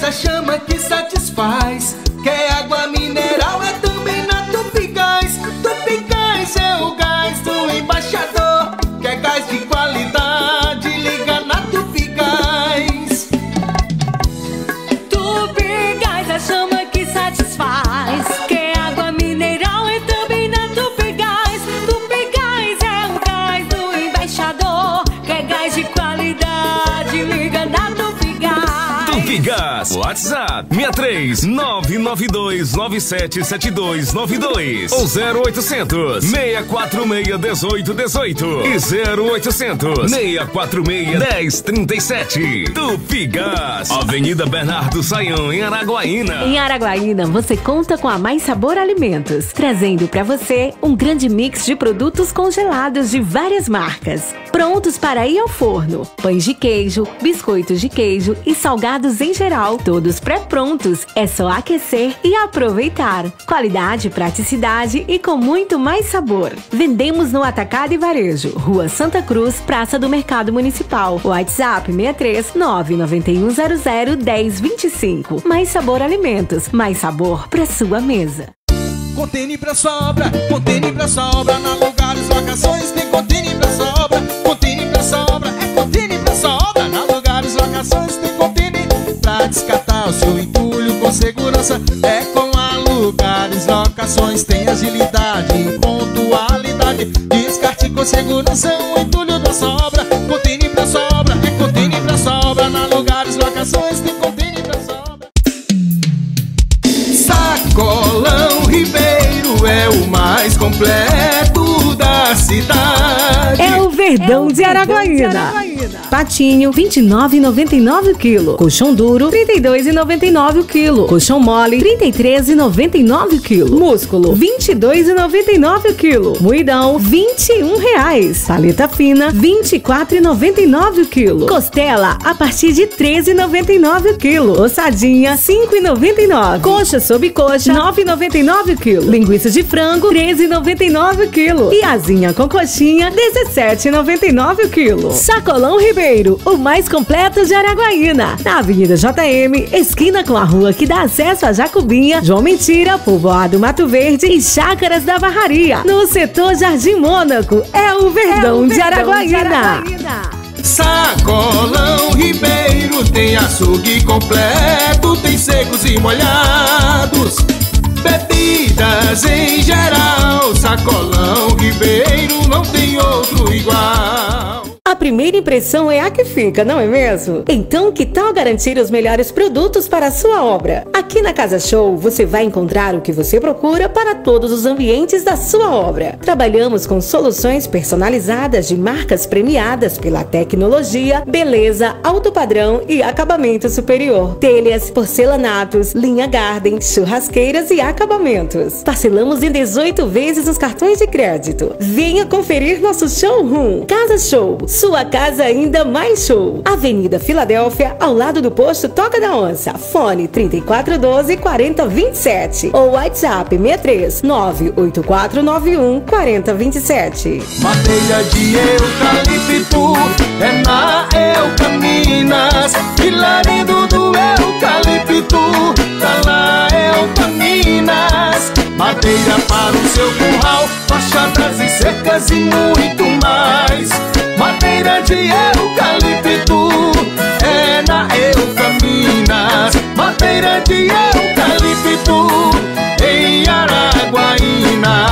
a chama que satisfaz. Quer água mineral, é também na Tupigás. Tupigás é o gás do embaixador. Quer gás de qualidade, liga na Tupigás. Tupigás, a chama que satisfaz. Quer água mineral, é também na Tupigás. Tupigás é o gás do embaixador. Quer gás de qualidade, liga na Tupigás. Tupigás, WhatsApp 63992977292 ou 0800 646 1818 e 0800 646 1037. Tupigás, Avenida Bernardo Saião, em Araguaína. Em Araguaína, você conta com a Mais Sabor Alimentos, trazendo para você um grande mix de produtos congelados de várias marcas, prontos para ir ao forno. Pães de queijo, biscoitos de queijo e salgados em geral, todos pré-prontos. É só aquecer e aproveitar. Qualidade, praticidade e com muito mais sabor. Vendemos no Atacado e Varejo, Rua Santa Cruz, Praça do Mercado Municipal. WhatsApp 63 99100 1025. Mais Sabor Alimentos, mais sabor para sua mesa. Contene pra sua obra, contene pra sua obra. Na Lugares Locações tem contene pra sua obra. Contene pra sua obra, é contene pra sua obra. Na Lugares Locações tem contene pra descartar o seu entulho com segurança. É com a Lugares Locações, tem agilidade e pontualidade. Descarte com segurança o entulho da sua obra. Contene pra sua obra, é contene pra sua obra. Na Lugares Locações tem contene pra sua obra. Sacolão Ribeiro é o mais completo da cidade. É o Verdão de Araguaína. Patinho, R$ 29,99 o quilo. Colchão duro, R$ 32,99 o quilo. Colchão mole, R$ 33,99 o quilo. Músculo, R$ 22,99 o quilo. Moidão, R$ 21,00. Paleta fina, R$ 24,99 o quilo. Costela, a partir de R$ 13,99 o quilo. Ossadinha, R$ 5,99. Coxa sob coxa, R$ 9,99 o quilo. Linguiça de frango, R$ 13,99 o quilo. E asinha com coxinha, R$ 17,99 o quilo. Sacolão Ribeiro, o mais completo de Araguaína. Na Avenida JM, esquina com a rua que dá acesso a Jacobinha, João Mentira, Povoado Mato Verde e Chácaras da Barraria. No setor Jardim Mônaco, é o Verdão de Araguaína. Sacolão Ribeiro tem açougue completo, tem secos e molhados, bebidas em geral. Sacolão Ribeiro não tem outro igual. A primeira impressão é a que fica, não é mesmo? Então, que tal garantir os melhores produtos para a sua obra? Aqui na Casa Show, você vai encontrar o que você procura para todos os ambientes da sua obra. Trabalhamos com soluções personalizadas de marcas premiadas pela tecnologia, beleza, alto padrão e acabamento superior. Telhas, porcelanatos, linha garden, churrasqueiras e acabamentos. Parcelamos em 18 vezes os cartões de crédito. Venha conferir nosso showroom. Casa Show, sua casa ainda mais show. Avenida Filadélfia, ao lado do posto Toca da Onça. Fone 3412-4027 ou WhatsApp 63 98491-4027. Madeira de eucalipto é na Eucaminas. Filarindo do eucalipto tá na Eucaminas. Madeira para o seu curral, fachadas e cercas e muito mais. Madeira de eucalipto é na Eucaminas. Madeira de eucalipto em Araguaína.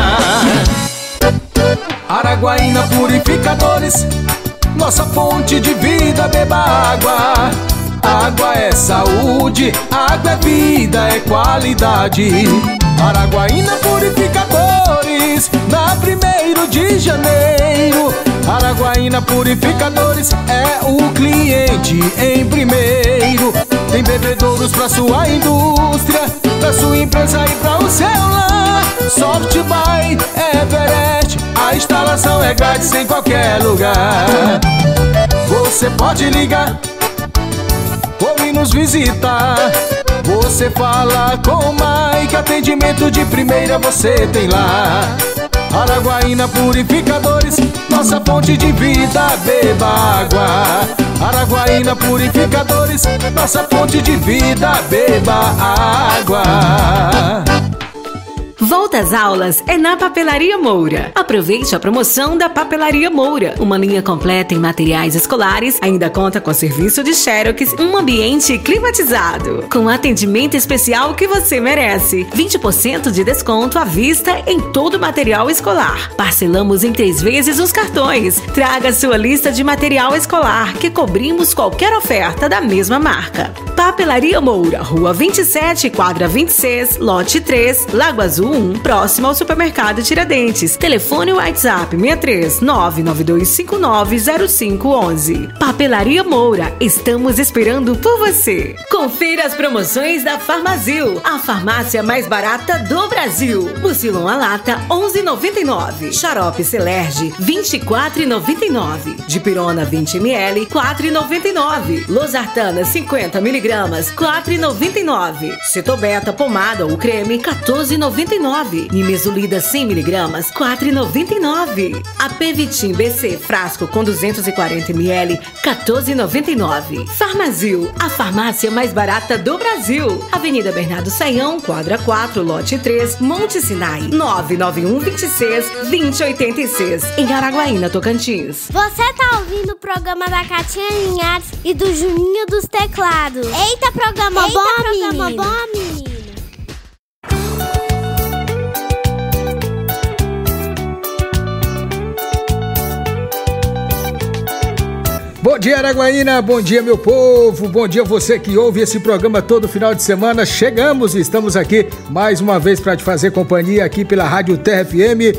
Araguaína Purificadores, nossa fonte de vida, beba água. Água é saúde, água é vida, é qualidade. Araguaína Purificadores, na 1º de janeiro. Araguaína Purificadores é o cliente em primeiro. Tem bebedouros pra sua indústria, pra sua empresa e pra o seu lar. Soft by Everest, a instalação é grátis em qualquer lugar. Você pode ligar ou ir nos visitar. Você fala com o Mike, atendimento de primeira você tem lá. Araguaína Purificadores, nossa fonte de vida, beba água. Araguaína Purificadores, nossa fonte de vida, beba água. Volta às aulas é na Papelaria Moura. Aproveite a promoção da Papelaria Moura. Uma linha completa em materiais escolares, ainda conta com serviço de xerox, um ambiente climatizado, com atendimento especial que você merece. 20% de desconto à vista em todo o material escolar. Parcelamos em 3 vezes os cartões. Traga sua lista de material escolar, que cobrimos qualquer oferta da mesma marca. Papelaria Moura, Rua 27, quadra 26, lote 3, Lago Azul 1, próximo ao supermercado Tiradentes. Telefone WhatsApp 63 992590511. Papelaria Moura, estamos esperando por você. Confira as promoções da Farmazil, a farmácia mais barata do Brasil. Mucilon a lata 11,99. Xarope Celerge 24,99. Dipirona 20 ml 4,99. Losartana 50 mg 4,99. Cetobeta pomada ou creme 14,99. Nimesulida 100 mg 4,99. Apvitim BC frasco com 240 ml 14,99. Farmazil, a farmácia mais barata do Brasil. Avenida Bernardo Saião, quadra 4, lote 3, Monte Sinai, 991 26 2086, em Araguaína, Tocantins. Você tá ouvindo o programa da Catinha Linhares e do Juninho dos Teclados. Eita, programa bom, menino. Bom dia, Araguaína, bom dia, meu povo, bom dia você que ouve esse programa todo final de semana. Chegamos e estamos aqui mais uma vez para te fazer companhia aqui pela Rádio Terra FM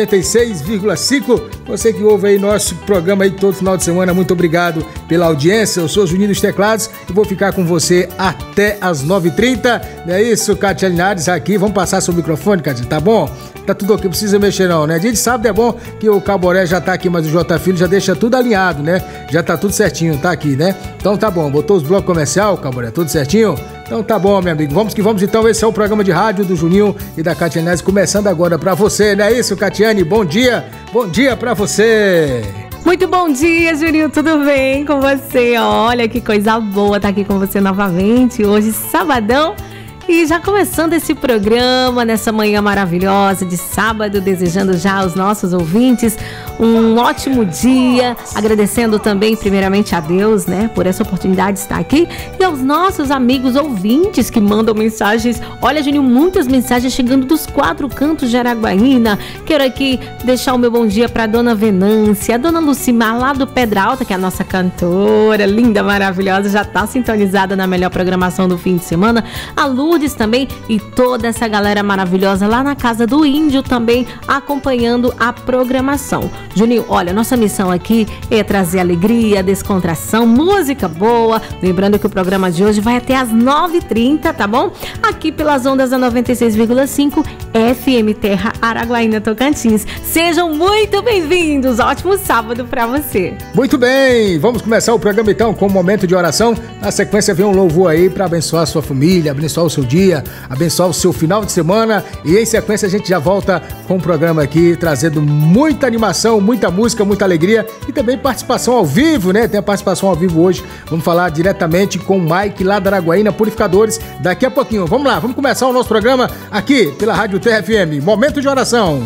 96,5. Você que ouve aí nosso programa aí todo final de semana, muito obrigado pela audiência. Eu sou o Juninho dos Teclados e vou ficar com você até as 9h30. Não é isso, Cátia Linares aqui. Vamos passar seu microfone, Cátia, tá bom? Tá tudo ok, não precisa mexer não, né? Dia de sábado é bom que o Caboré já tá aqui, mas o J Filho já deixa tudo alinhado, né? Já tá tudo certinho, tá aqui, né? Então tá bom, botou os blocos comercial, Caboré, tudo certinho? Então tá bom, meu amigo, vamos que vamos então. Esse é o programa de rádio do Juninho e da Catiane, começando agora pra você, não é isso, Catiane? Bom dia pra você! Muito bom dia, Juninho, tudo bem com você? Olha que coisa boa estar aqui com você novamente, hoje sabadão. E já começando esse programa nessa manhã maravilhosa de sábado, desejando já aos nossos ouvintes um ótimo dia, agradecendo também primeiramente a Deus, né, por essa oportunidade de estar aqui, e aos nossos amigos ouvintes que mandam mensagens. Olha, Juninho, muitas mensagens chegando dos 4 cantos de Araguaína. Quero aqui deixar o meu bom dia para a dona Venância, a dona Lucimar lá do Pedra Alta, que é a nossa cantora, linda, maravilhosa, já está sintonizada na melhor programação do fim de semana. A Lourdes também e toda essa galera maravilhosa lá na Casa do Índio também acompanhando a programação. Juninho, olha, nossa missão aqui é trazer alegria, descontração, música boa. Lembrando que o programa de hoje vai até às 9h30, tá bom? Aqui pelas ondas da 96,5 FM Terra Araguaína Tocantins. Sejam muito bem-vindos, ótimo sábado pra você. Muito bem, vamos começar o programa então com um momento de oração. Na sequência vem um louvor aí para abençoar a sua família, abençoar o seu dia, abençoar o seu final de semana, e em sequência a gente já volta com o programa aqui, trazendo muita animação, muita música, muita alegria e também participação ao vivo, né? Tem a participação ao vivo hoje, vamos falar diretamente com o Mike lá da Araguaína Purificadores daqui a pouquinho. Vamos lá, vamos começar o nosso programa aqui pela Rádio Terra FM, momento de oração.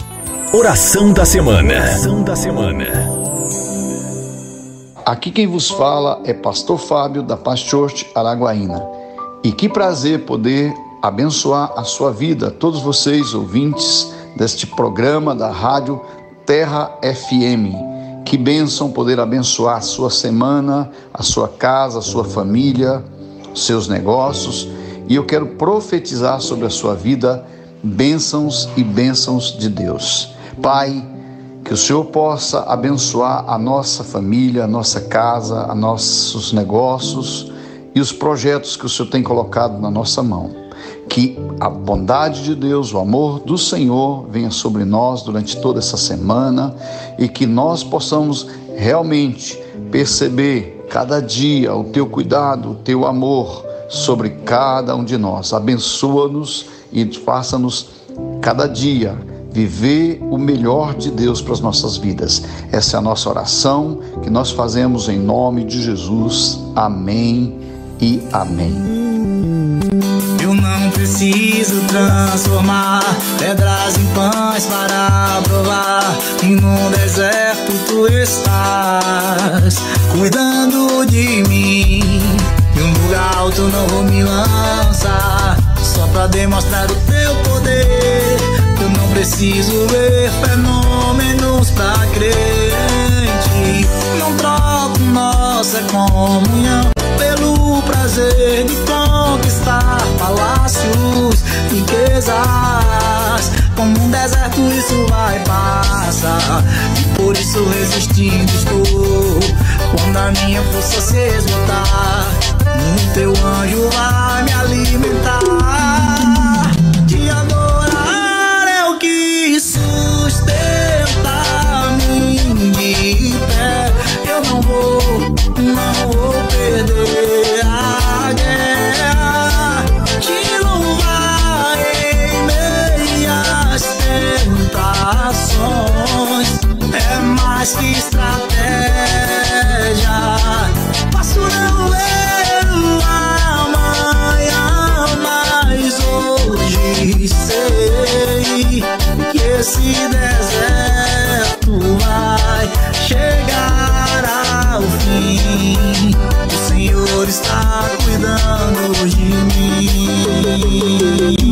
Oração da semana. Oração da semana. Aqui quem vos fala é Pastor Fábio da Paz Church Araguaína. E que prazer poder abençoar a sua vida, todos vocês ouvintes deste programa da Rádio Terra FM. Que bênção poder abençoar a sua semana, a sua casa, a sua família, os seus negócios. E eu quero profetizar sobre a sua vida bênçãos e bênçãos de Deus. Pai, que o Senhor possa abençoar a nossa família, a nossa casa, a nossos negócios e os projetos que o Senhor tem colocado na nossa mão. Que a bondade de Deus, o amor do Senhor venha sobre nós durante toda essa semana e que nós possamos realmente perceber cada dia o Teu cuidado, o Teu amor sobre cada um de nós. Abençoa-nos e faça-nos cada dia viver o melhor de Deus para as nossas vidas. Essa é a nossa oração que nós fazemos em nome de Jesus. Amém e amém. Eu não preciso transformar pedras em pães para provar que no deserto tu estás cuidando de mim. E um lugar alto não vou me lançar só pra demonstrar o teu poder. Eu não preciso ver fenômenos pra crente. Não troco nossa comunhão pelo prazer de conquistar palácios, riquezas. Como um deserto isso vai passar, e por isso resistindo estou. Quando a minha força se esgotar, o teu anjo vai me alimentar. Te adorar é o que sustenta mim de pé. Eu não vou perder a guerra. Te louvar em meias tentações é mais que estratégia. Posso não ver o amanhã, mas hoje sei que esse deserto vai chegar ao fim. O Senhor está cuidando de mim.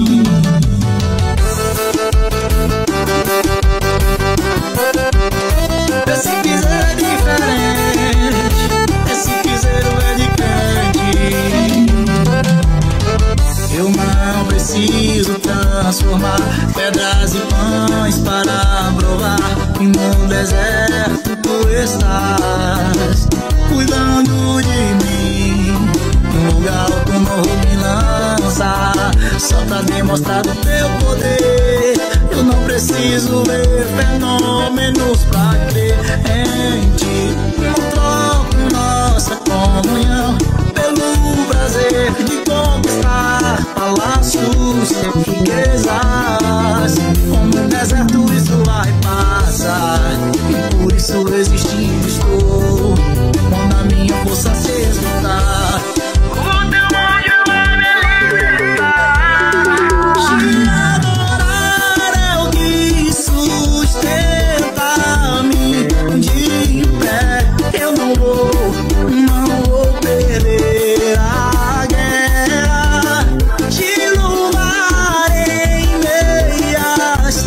Esse piseiro é diferente, esse piseiro é de crente. Eu não preciso transformar pedras em pães para provar que no deserto tu estás cuidando de mim. No lugar alto não vou me lançar só pra demonstrar o teu poder. Eu não preciso ver fenômenos pra crer em ti. Não troco nossa comunhão pelo prazer de conquistar palácios, riquezas. Como um deserto isso vai passar, e por isso resistindo estou. Quando a minha força se esgotar, o teu anjo vai me alimentar. Te adorar é o que sustenta mim de pé. Eu não vou perder a guerra. Te louvar em meias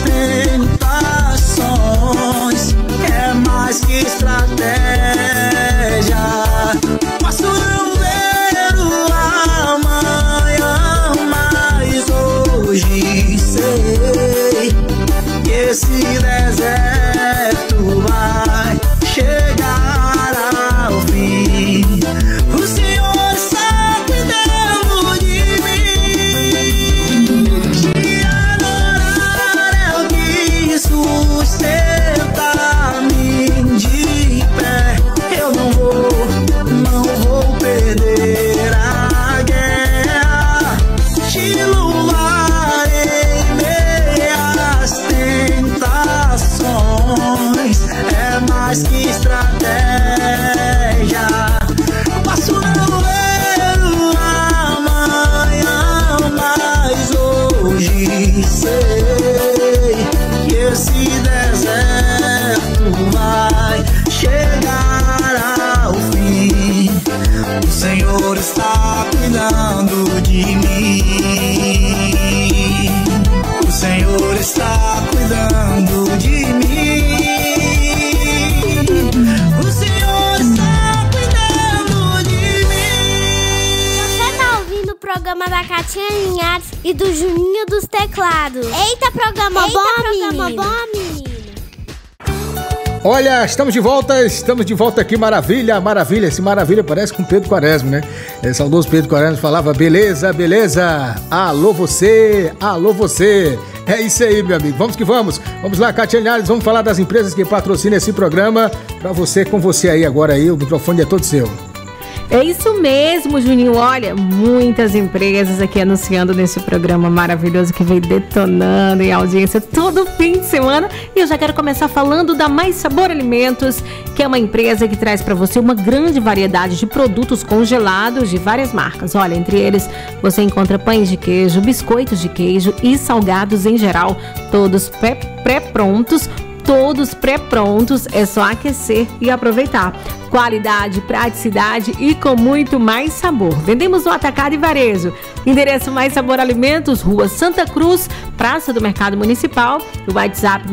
tentações é mais que estratégia. Posso não ver o amanhã, mas hoje sei que esse deserto vai chegar ao fim. O Senhor está cuidando de mim. Te adorar é o que sustenta mim de pé. Eu não vou perder a guerra. Te louvar em meias tentações é mais que estratégia. Posso não ver o amanhã, mas hoje sei que esse deserto vai chegar ao fim. O Senhor está cuidando de mim. O Senhor está cuidando de mim. O Senhor está cuidando de mim. Você tá ouvindo o programa da Catinha Linhares e do Juninho dos Teclados. Eita, programa bom, menino. Olha, estamos de volta aqui, maravilha, esse maravilha parece com Pedro Quaresma, né? Saudoso Pedro Quaresma falava, beleza, alô você, é isso aí, meu amigo, vamos que vamos lá, Catinha Linhares, vamos falar das empresas que patrocinam esse programa, pra você, com você aí agora aí, o microfone é todo seu. É isso mesmo, Juninho. Olha, muitas empresas aqui anunciando nesse programa maravilhoso que vem detonando em audiência todo fim de semana. E eu já quero começar falando da Mais Sabor Alimentos, que é uma empresa que traz para você uma grande variedade de produtos congelados de várias marcas. Olha, entre eles você encontra pães de queijo, biscoitos de queijo e salgados em geral, todos pré-prontos. Todos pré-prontos, é só aquecer e aproveitar. Qualidade, praticidade e com muito mais sabor. Vendemos no atacado e varejo. Endereço Mais Sabor Alimentos, Rua Santa Cruz, Praça do Mercado Municipal. O WhatsApp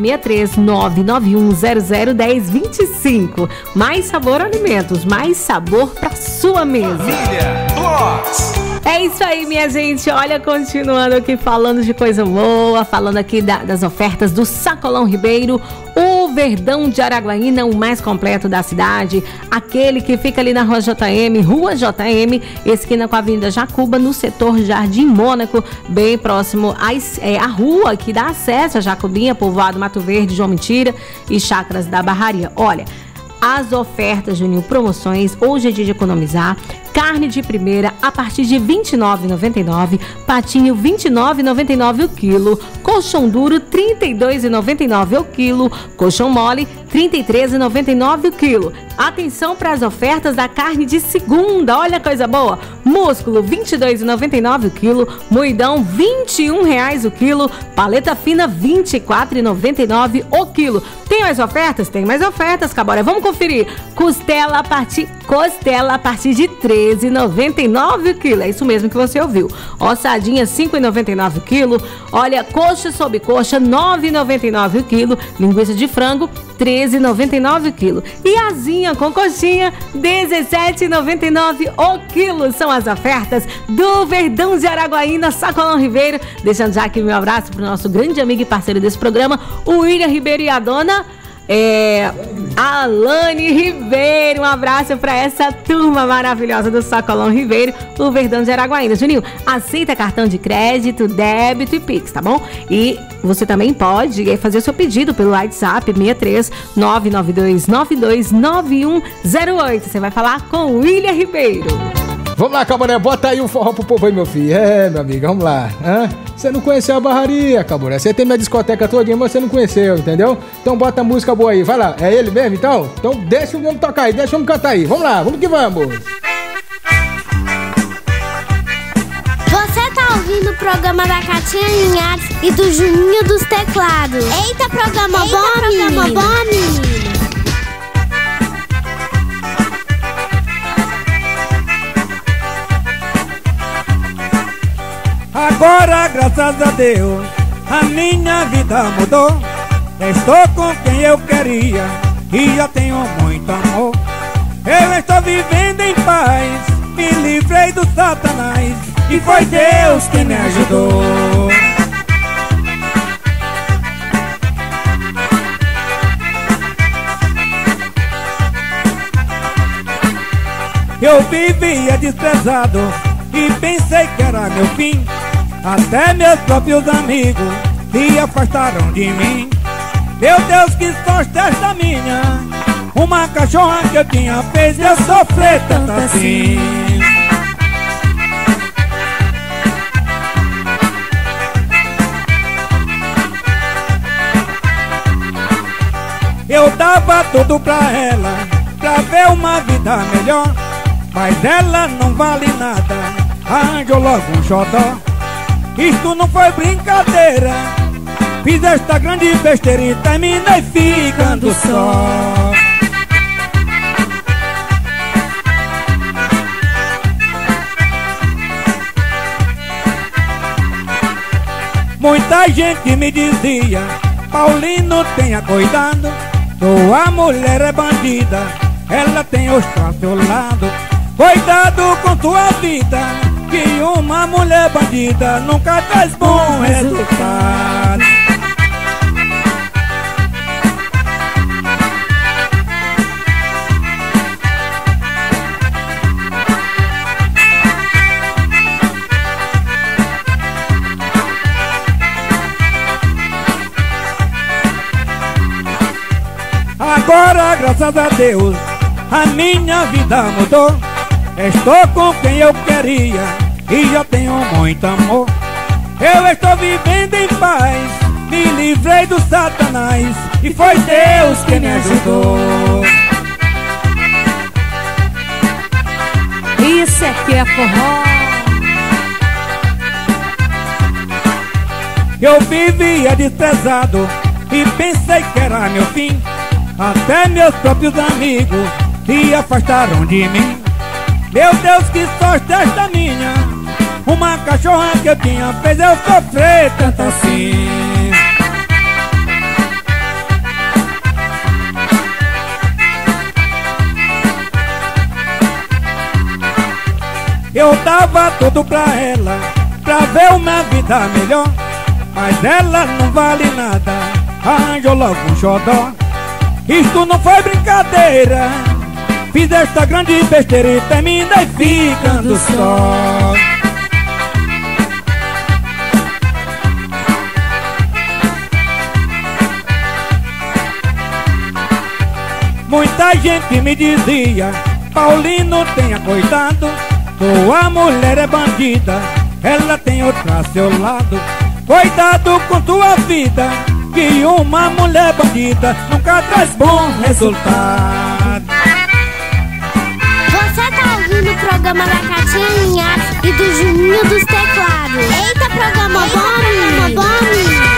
63991001025. Mais Sabor Alimentos, mais sabor para sua mesa. Família Plus. É isso aí, minha gente. Olha, continuando aqui falando de coisa boa, falando aqui das ofertas do Sacolão Ribeiro, o Verdão de Araguaína, o mais completo da cidade, aquele que fica ali na Rua JM, esquina com a Avenida Jacuba, no setor Jardim Mônaco, bem próximo à rua que dá acesso a Jacobinha, povoado Mato Verde, João Mentira e Chácaras da Barraria. Olha, as ofertas, Juninho, promoções, hoje é dia de economizar. Carne de primeira a partir de R$ 29,99, patinho R$ 29,99 o quilo, colchão duro R$ 32,99 o quilo, colchão mole R$ 33,99 o quilo. Atenção para as ofertas da carne de segunda, olha a coisa boa, músculo R$ 22,99 o quilo, moidão R$ 21,00 o quilo, paleta fina R$ 24,99 o quilo. Tem mais ofertas? Tem mais ofertas, Caboré. Vamos conferir. Costela a partir de R$ 13,99 o quilo. É isso mesmo que você ouviu. Ossadinha R$ 5,99 o quilo. Olha, coxa sob coxa R$ 9,99 o quilo. Linguiça de frango R$ 13,99 o quilo. E asinha com coxinha R$ 17,99 o quilo. São as ofertas do Verdão de Araguaína, Sacolão Ribeiro. Deixando já aqui meu abraço para o nosso grande amigo e parceiro desse programa, o William Ribeiro, e a dona Alane Ribeiro. Um abraço para essa turma maravilhosa do Sacolão Ribeiro, o Verdão de Araguaína. Juninho, aceita cartão de crédito, débito e Pix, tá bom? E você também pode fazer o seu pedido pelo WhatsApp 63992929108. Você vai falar com o William Ribeiro. Vamos lá, Caboré, bota aí um forró pro povo aí, meu filho. Meu amigo, vamos lá. Você não conheceu a Barraria, Caboré. Você tem minha discoteca todinha, mas você não conheceu, entendeu? Então bota a música boa aí, vai lá. É ele mesmo, então? Então deixa o homem tocar aí, deixa o homem cantar aí. Vamos lá, vamos que vamos. Você tá ouvindo o programa da Catinha Linhares e do Juninho dos Teclados. Eita, programa bom, menino. Agora, graças a Deus, a minha vida mudou. Estou com quem eu queria e já tenho muito amor. Eu estou vivendo em paz, me livrei do Satanás e foi Deus que me ajudou. Eu vivia desprezado e pensei que era meu fim. Até meus próprios amigos se afastaram de mim. Meu Deus, que sorte esta minha. Uma cachorra que eu tinha fez eu sofrer tanto assim. Eu dava tudo pra ela, pra ver uma vida melhor, mas ela não vale nada, arranjou logo um xodó. Isto não foi brincadeira, fiz esta grande besteira e terminei ficando só. Muita gente me dizia: Paulino, tenha cuidado, tua mulher é bandida, ela tem os pra seu lado. Cuidado com tua vida, que uma mulher bandida nunca traz bom resultado. Agora, graças a Deus, a minha vida mudou. Estou com quem eu queria e já tenho muito amor. Eu estou vivendo em paz, me livrei do Satanás e foi Deus que me ajudou. Isso aqui é forró. Eu vivia desprezado e pensei que era meu fim. Até meus próprios amigos se afastaram de mim. Meu Deus, que sorte esta minha. Uma cachorra que eu tinha fez eu sofrer tanto assim. Eu dava tudo pra ela, pra ver uma vida melhor. Mas ela não vale nada, arranjou logo um xodó. Isto não foi brincadeira, fiz esta grande besteira e terminei ficando só. Muita gente me dizia: Paulino, tenha cuidado, tua mulher é bandida, ela tem outra a seu lado. Cuidado com tua vida, que uma mulher bandida nunca traz bom resultado. Você tá ouvindo o programa da Catinha Linhares e do Juninho dos Teclados. Eita, programa bom, menino.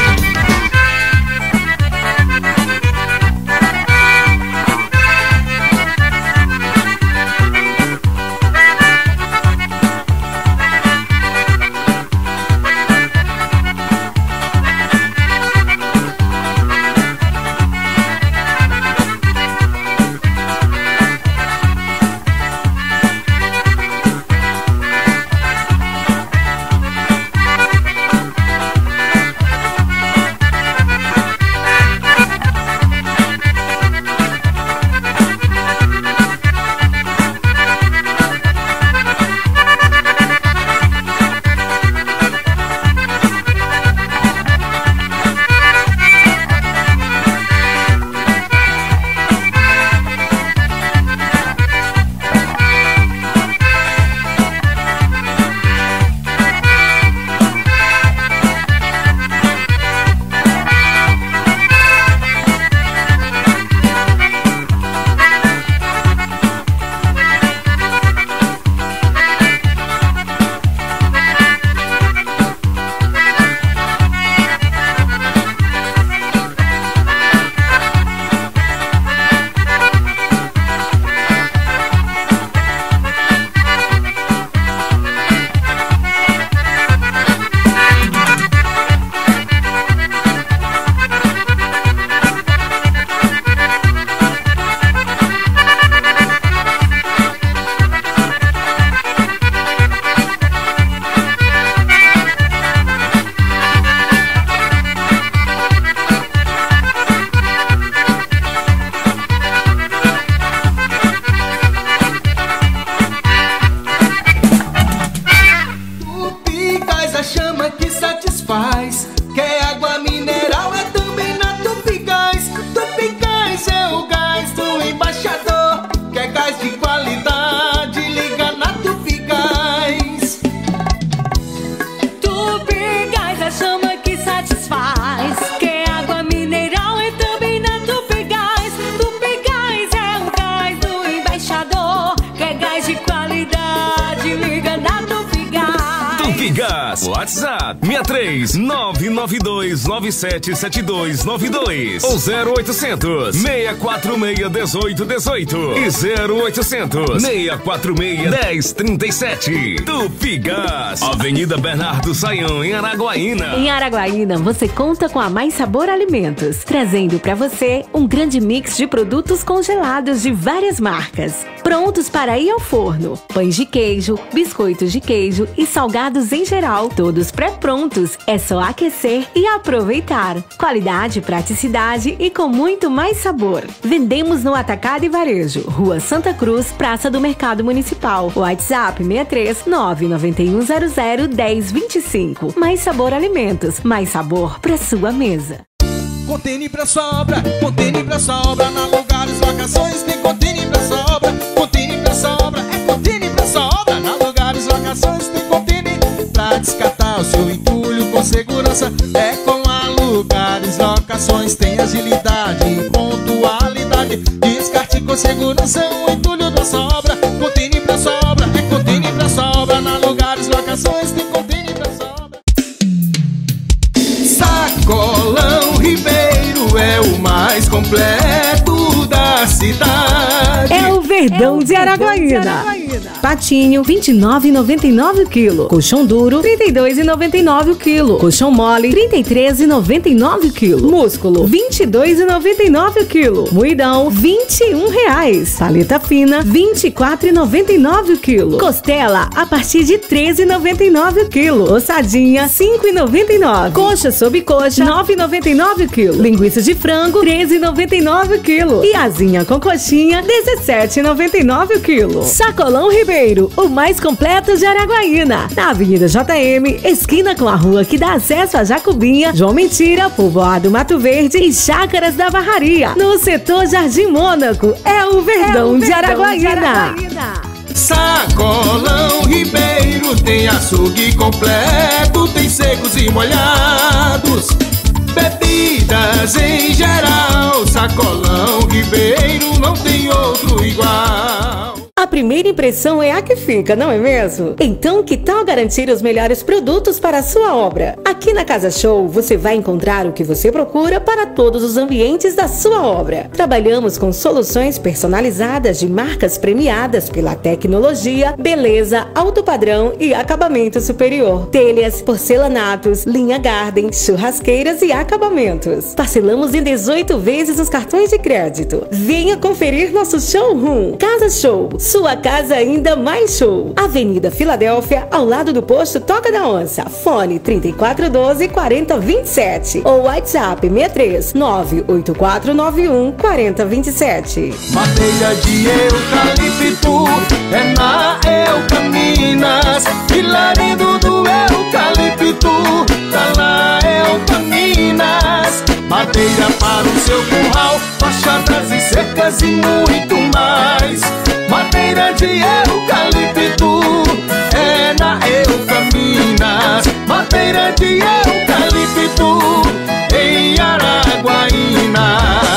WhatsApp 63992977292 ou 0800 646 1818 e 0800 646 1037. Tupigás, Avenida Bernardo Saião, em Araguaína. Em Araguaína, você conta com a Mais Sabor Alimentos, trazendo para você um grande mix de produtos congelados de várias marcas, prontos para ir ao forno. Pães de queijo, biscoitos de queijo e salgados em geral, todos pré-prontos. É só aquecer e aproveitar. Qualidade, praticidade e com muito mais sabor. Vendemos no Atacado e Varejo, Rua Santa Cruz, Praça do Mercado Municipal. WhatsApp 63 99100 1025. Mais Sabor Alimentos, mais sabor para sua mesa. Contene pra sua obra na Lugares Locações. Tem contene pra sua obra, contene pra sua obra, é contene pra sua descartar o seu entulho com segurança. É com Alugares Locações, tem agilidade e pontualidade. Descarte com segurança o entulho da sua obra. Container pra sua obra, é container pra sua obra. Na Alugares Locações tem container pra sua obra. Sacolão Ribeiro é o mais completo da cidade. É o Verdão de Araguaína. Patinho, R$ 29,99 o quilo. Colchão duro, R$ 32,99 o quilo. Colchão mole, R$ 33,99 o quilo. Músculo, R$ 22,99 o quilo. Moidão, R$ 21,00. Paleta fina, R$ 24,99 o quilo. Costela, a partir de R$ 13,99 o quilo. Ossadinha, R$ 5,99. Coxa sob coxa, R$ 9,99 o quilo. Linguiça de frango, R$ 13,99 o quilo. E asinha com coxinha, R$ 17,99 o quilo. Sacolão Ribeiro, o mais completo de Araguaína. Na Avenida JM, esquina com a rua que dá acesso a Jacobinha, João Mentira, Povoado Mato Verde e Chácaras da Barraria. No setor Jardim Mônaco, é o Verdão de Araguaína. Sacolão Ribeiro tem açougue completo, tem secos e molhados, bebidas em geral. Sacolão Ribeiro não tem outro igual. A primeira impressão é a que fica, não é mesmo? Então, que tal garantir os melhores produtos para a sua obra? Aqui na Casa Show, você vai encontrar o que você procura para todos os ambientes da sua obra. Trabalhamos com soluções personalizadas de marcas premiadas pela tecnologia, beleza, alto padrão e acabamento superior. Telhas, porcelanatos, linha garden, churrasqueiras e acabamentos. Parcelamos em 18 vezes os cartões de crédito. Venha conferir nosso showroom. Casa Show, sua casa ainda mais show. Avenida Filadélfia, ao lado do posto Toca da Onça. Fone 3412-4027 ou WhatsApp 63 98491 4027. Madeira de eucalipto é na Elcaminas. Filarindo do eucalipto tá na Elcaminas. Madeira para o seu curral, fachadas e cercas e muito mais. Madeira de eucalipto é na Elcaminas. Madeira de eucalipto em Araguaína.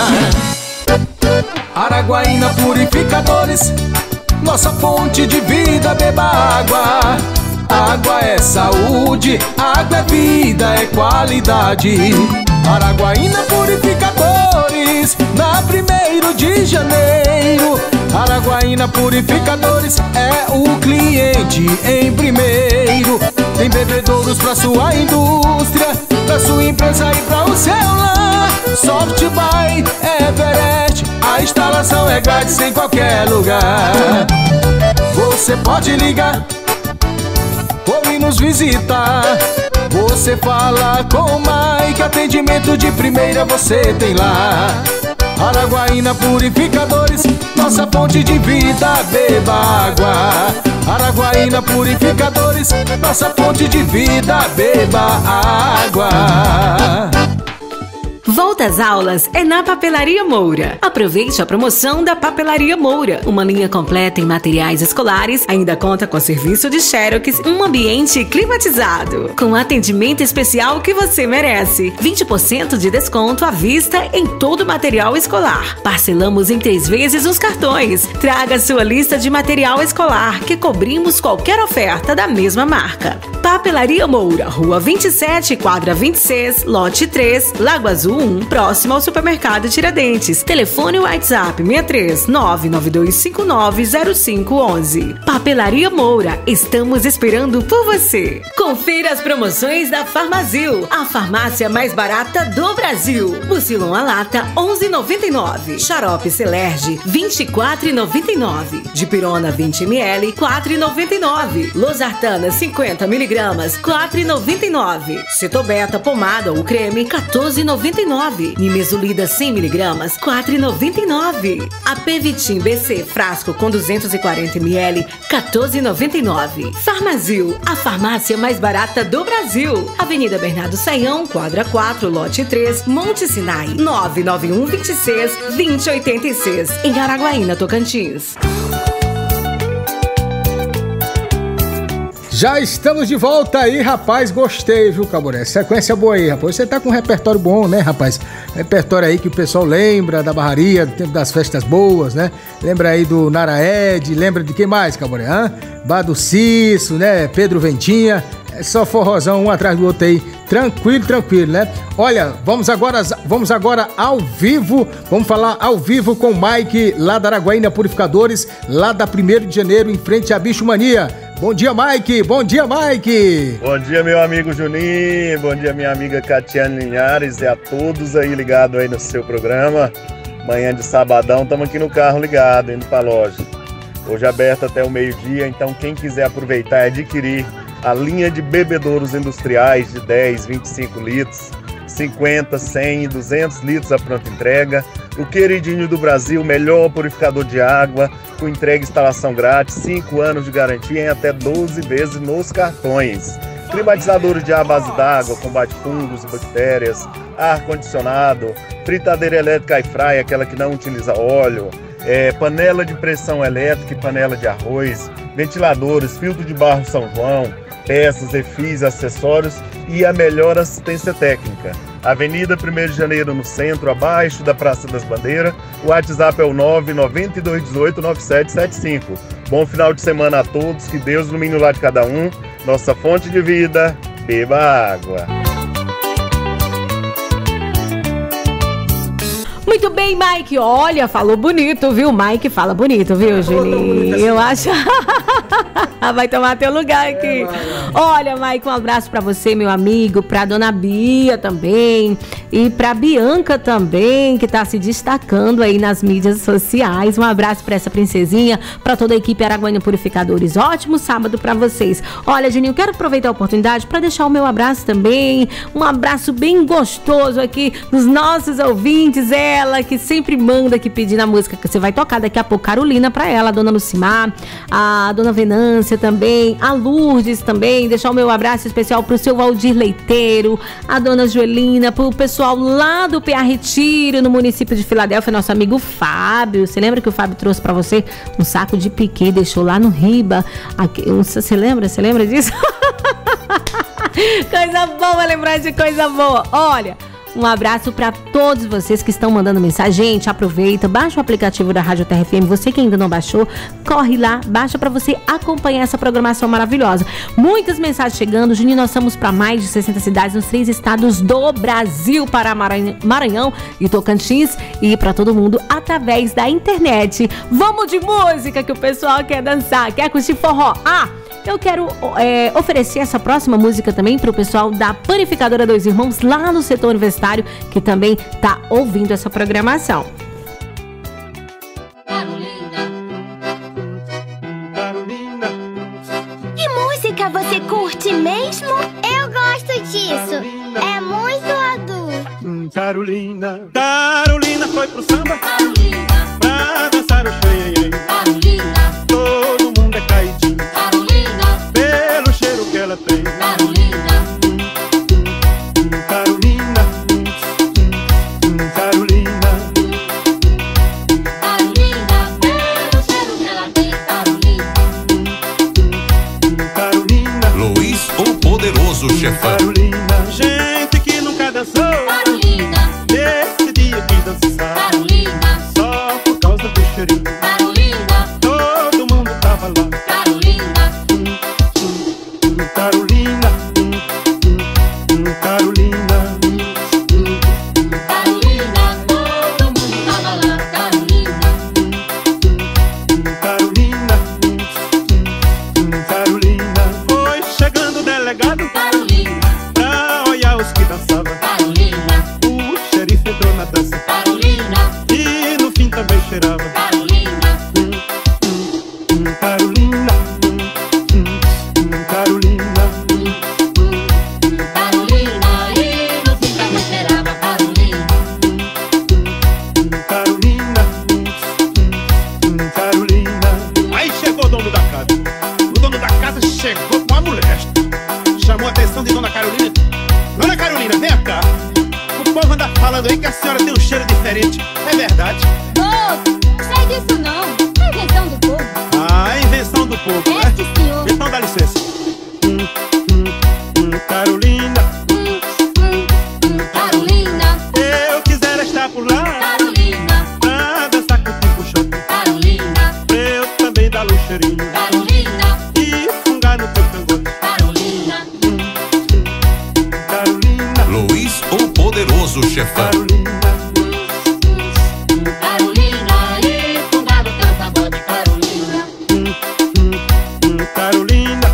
Araguaína Purificadores, nossa fonte de vida, beba água. Água é saúde, água é vida, é qualidade. Araguaína Purificadores, na 1º de janeiro. Araguaína Purificadores é o cliente em primeiro. Tem bebedouros pra sua indústria, pra sua empresa e pra o seu lar. Softby, Everest, a instalação é grátis em qualquer lugar. Você pode ligar ou ir nos visitar. Você fala com o Mike, atendimento de primeira você tem lá. Araguaína Purificadores, nossa fonte de vida, beba água. Araguaína Purificadores, nossa fonte de vida, beba água. Volta às aulas é na Papelaria Moura. Aproveite a promoção da Papelaria Moura. Uma linha completa em materiais escolares, ainda conta com serviço de xerox, um ambiente climatizado. Com atendimento especial que você merece. 20% de desconto à vista em todo o material escolar. Parcelamos em 3 vezes os cartões. Traga sua lista de material escolar, que cobrimos qualquer oferta da mesma marca. Papelaria Moura, Rua 27, quadra 26, lote 3, Lago Azul 1, próximo ao supermercado Tiradentes. Telefone WhatsApp 63 992590511. Papelaria Moura, estamos esperando por você. Confira as promoções da Farmazil, a farmácia mais barata do Brasil. Mucilon a lata 11,99. Xarope Celerge 24,99. Dipirona 20 ml 4,99. Losartana 50 mg 4,99. Cetobeta pomada ou creme 14,99. Nimesulida 100 mg 4,99. Apevitim BC frasco com 240 ml 14,99. Farmazil, a farmácia mais barata do Brasil. Avenida Bernardo Saião, quadra 4, lote 3, Monte Sinai, 991 26 2086, em Araguaína, Tocantins. Já estamos de volta aí, rapaz. Gostei, viu, Caboré? Sequência boa aí, rapaz. Você tá com um repertório bom, né, rapaz? Repertório aí que o pessoal lembra da Barraria, do tempo das festas boas, né? Lembra aí do Naraed, lembra de quem mais, Caboré? Bado Cisso, né? Pedro Ventinha. É só forrozão um atrás do outro aí. Tranquilo, né? Olha, vamos agora ao vivo. Vamos falar ao vivo com o Mike, lá da Araguaína Purificadores, lá da 1º de janeiro, em frente à Bicho Mania. Bom dia, Mike! Bom dia, Mike! Bom dia, meu amigo Juninho. Bom dia, minha amiga Catiane Linhares e a todos aí ligados aí no seu programa. Manhã de sabadão, estamos aqui no carro ligado, indo pra loja. Hoje aberto até o meio-dia, então quem quiser aproveitar e adquirir a linha de bebedouros industriais de 10, 25 litros, 50, 100 e 200 litros a pronta entrega. O queridinho do Brasil, melhor purificador de água, com entrega e instalação grátis, 5 anos de garantia em até 12 vezes nos cartões. Climatizadores de ar à base d'água, combate fungos e bactérias, ar-condicionado, fritadeira elétrica air-fry, aquela que não utiliza óleo, panela de pressão elétrica e panela de arroz, ventiladores, filtro de barro São João, peças, refis, acessórios e a melhor assistência técnica. Avenida 1º de janeiro, no centro, abaixo da Praça das Bandeiras. O WhatsApp é o 992189775. Bom final de semana a todos, que Deus ilumine o lar de cada um. Nossa fonte de vida, beba água. Muito bem, Mike. Olha, falou bonito, viu? Mike fala bonito, viu, Juninho? Eu acho... Vai tomar teu lugar aqui. Olha, Mike, um abraço pra você, meu amigo, pra dona Bia também e pra Bianca também, que tá se destacando aí nas mídias sociais. Um abraço pra essa princesinha, pra toda a equipe Araguaína Purificadores. Ótimo sábado pra vocês. Olha, Juninho, quero aproveitar a oportunidade pra deixar o meu abraço também. Um abraço bem gostoso aqui nos nossos ouvintes. Ela que sempre manda aqui pedindo a música que você vai tocar daqui a pouco, Carolina, pra ela, a dona Lucimar, a dona Venância também, a Lourdes também. Deixar o meu abraço especial pro seu Valdir Leiteiro, a dona Joelina, pro pessoal lá do PA Retiro, no município de Filadélfia, nosso amigo Fábio. Você lembra que o Fábio trouxe pra você um saco de piquê, deixou lá no Riba? Você lembra? Você lembra disso? Coisa boa, lembrar de coisa boa. Olha, um abraço para todos vocês que estão mandando mensagem. Gente, aproveita, baixa o aplicativo da Rádio Terra FM. Você que ainda não baixou, corre lá, baixa para você acompanhar essa programação maravilhosa. Muitas mensagens chegando. Juninho, nós estamos para mais de 60 cidades nos 3 estados do Brasil, para Maranhão e Tocantins, e para todo mundo através da internet. Vamos de música que o pessoal quer dançar, quer curtir forró. Eu quero oferecer essa próxima música também para o pessoal da Panificadora Dois Irmãos, lá no setor universitário, que também está ouvindo essa programação. Que música você curte mesmo? Eu gosto disso. É muito adulto. Carolina foi pro samba. Carolina, pra dançar o xenhenhen. Carolina, todo mundo é caidinho. Carolina, pelo cheiro que ela tem. Carolina, Carolina, Carolina, Carolina, pelo cheiro que ela tem. Carolina, Luiz, o poderoso chefão. Carolina, gente que nunca dançou. Carolina, Desse dia que dançar. Carolina, Só por causa do cheirinho. Carolina, Todo mundo tava lá. Carolina, Carolina, Carolina, Carolina, todo mundo tava lá. Carolina, Carolina, Carolina. Foi chegando o delegado Carolina, pra olhar os que dançavam. Carolina, O xerife entrou na dança Carolina, e no fim também cheirava. Carolina, Carolina, Carolina, Carolina, e no fim também cheirava. Carolina, Carolina, Carolina. Aí chegou o dono da casa. O dono da casa chegou com a mulher. Chamou a atenção de Dona Carolina. Dona Carolina, vem cá. O povo anda falando aí que a senhora tem um cheiro diferente. É verdade? moço, sai disso não. É invenção do povo. Ah, invenção do povo, É, né? sim, senhor. Então dá licença. Poderoso chefão. Carolina, e fungado canta bode Carolina. Carolina,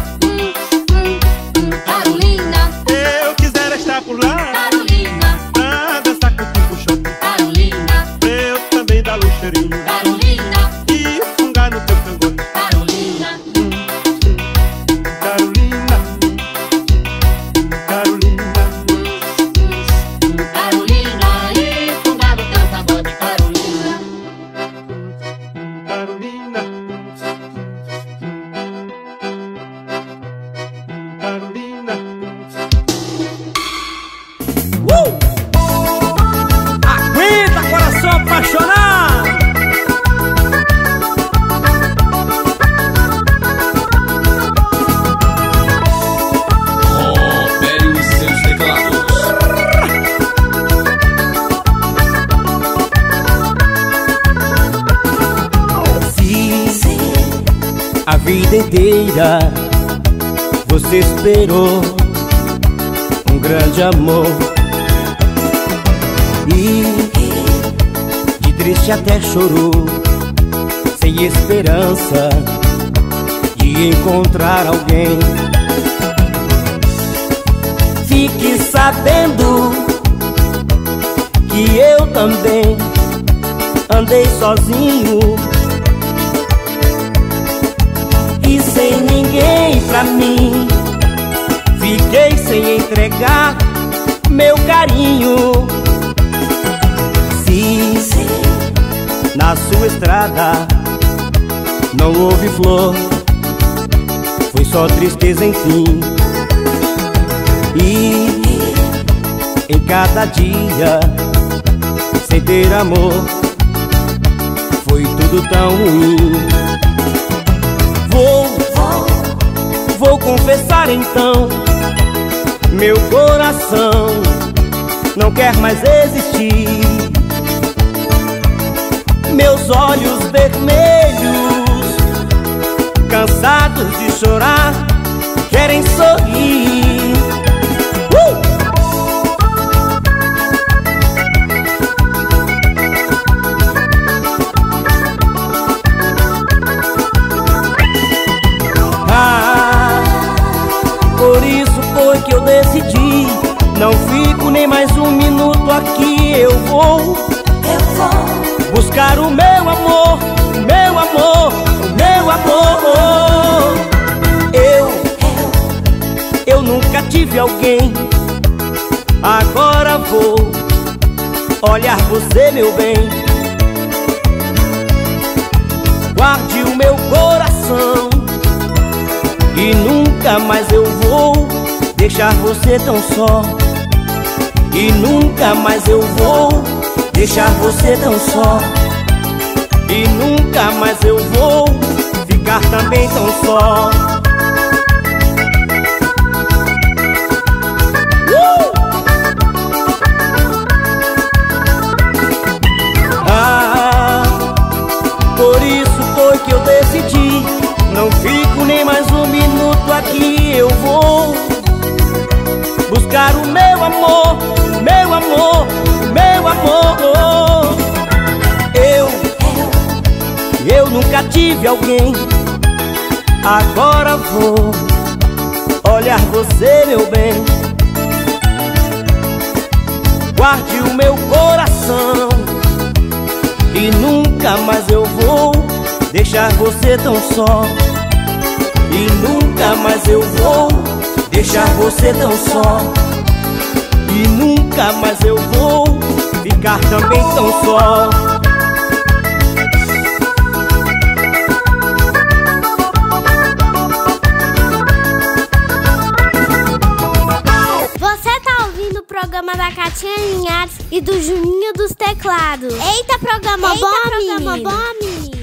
Carolina, eu quisera estar por lá Carolina, pra dançar com o puxote. Carolina, Pra eu também dar luxeirinho Carolina, e fungar no teu cangote. Carolina, Carolina, Carolina, Carolina, e fungado canta bode Carolina. Carolina, Carolina. Aguenta, coração apaixonado. Opere os seus teclados. Se a vida inteira você esperou um grande amor e de triste até chorou, sem esperança de encontrar alguém, fique sabendo que eu também andei sozinho e sem ninguém pra mim. Fiquei sem entregar meu carinho. Se na sua estrada não houve flor, foi só tristeza enfim. E em cada dia sem ter amor foi tudo tão ruim. Vou confessar então, meu coração não quer mais existir. Meus olhos vermelhos, cansados de chorar, querem sorrir. Por isso foi que eu decidi, não fico nem mais um minuto aqui. Eu vou buscar o meu amor, o meu amor, o meu amor. Eu nunca tive alguém, agora vou olhar você, meu bem. Guarde o meu coração e nunca mais eu vou deixar você tão só. E nunca mais eu vou deixar você tão só. E nunca mais eu vou ficar também tão só. Por isso foi que eu decidi, não fico nem mais um minuto aqui. Eu vou buscar o meu amor, o meu amor, o meu amor. Eu nunca tive alguém, agora vou olhar você, meu bem. Guarde o meu coração e nunca mais eu vou deixar você tão só. E nunca mais eu vou deixar você tão só. E nunca mais eu vou ficar também tão só. Você tá ouvindo o programa da Catinha Linhares e do Juninho dos Teclados. Eita, programa bom, menino.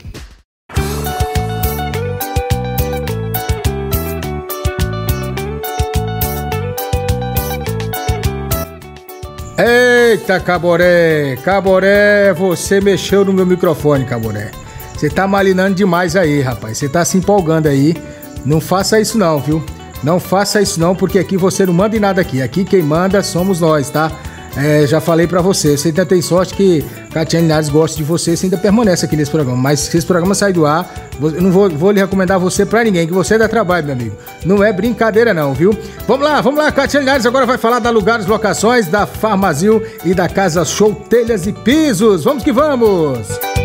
Eita, Caboré, Caboré, você mexeu no meu microfone, Caboré. Você tá malinando demais aí, rapaz. Você tá se empolgando aí. Não faça isso não, viu? Não faça isso não, porque aqui você não manda em nada aqui. Aqui quem manda somos nós, tá? Já falei pra você ainda tem sorte que Catiane Linhares gosta de você ainda permanece aqui nesse programa. Mas se esse programa sair do ar, eu não vou lhe recomendar você pra ninguém, que você dá trabalho, meu amigo. Não é brincadeira não, viu? Vamos lá, Catiane Linhares agora vai falar da Lugares Locações, da Farmazil e da Casa Show Telhas e Pisos. Vamos que vamos!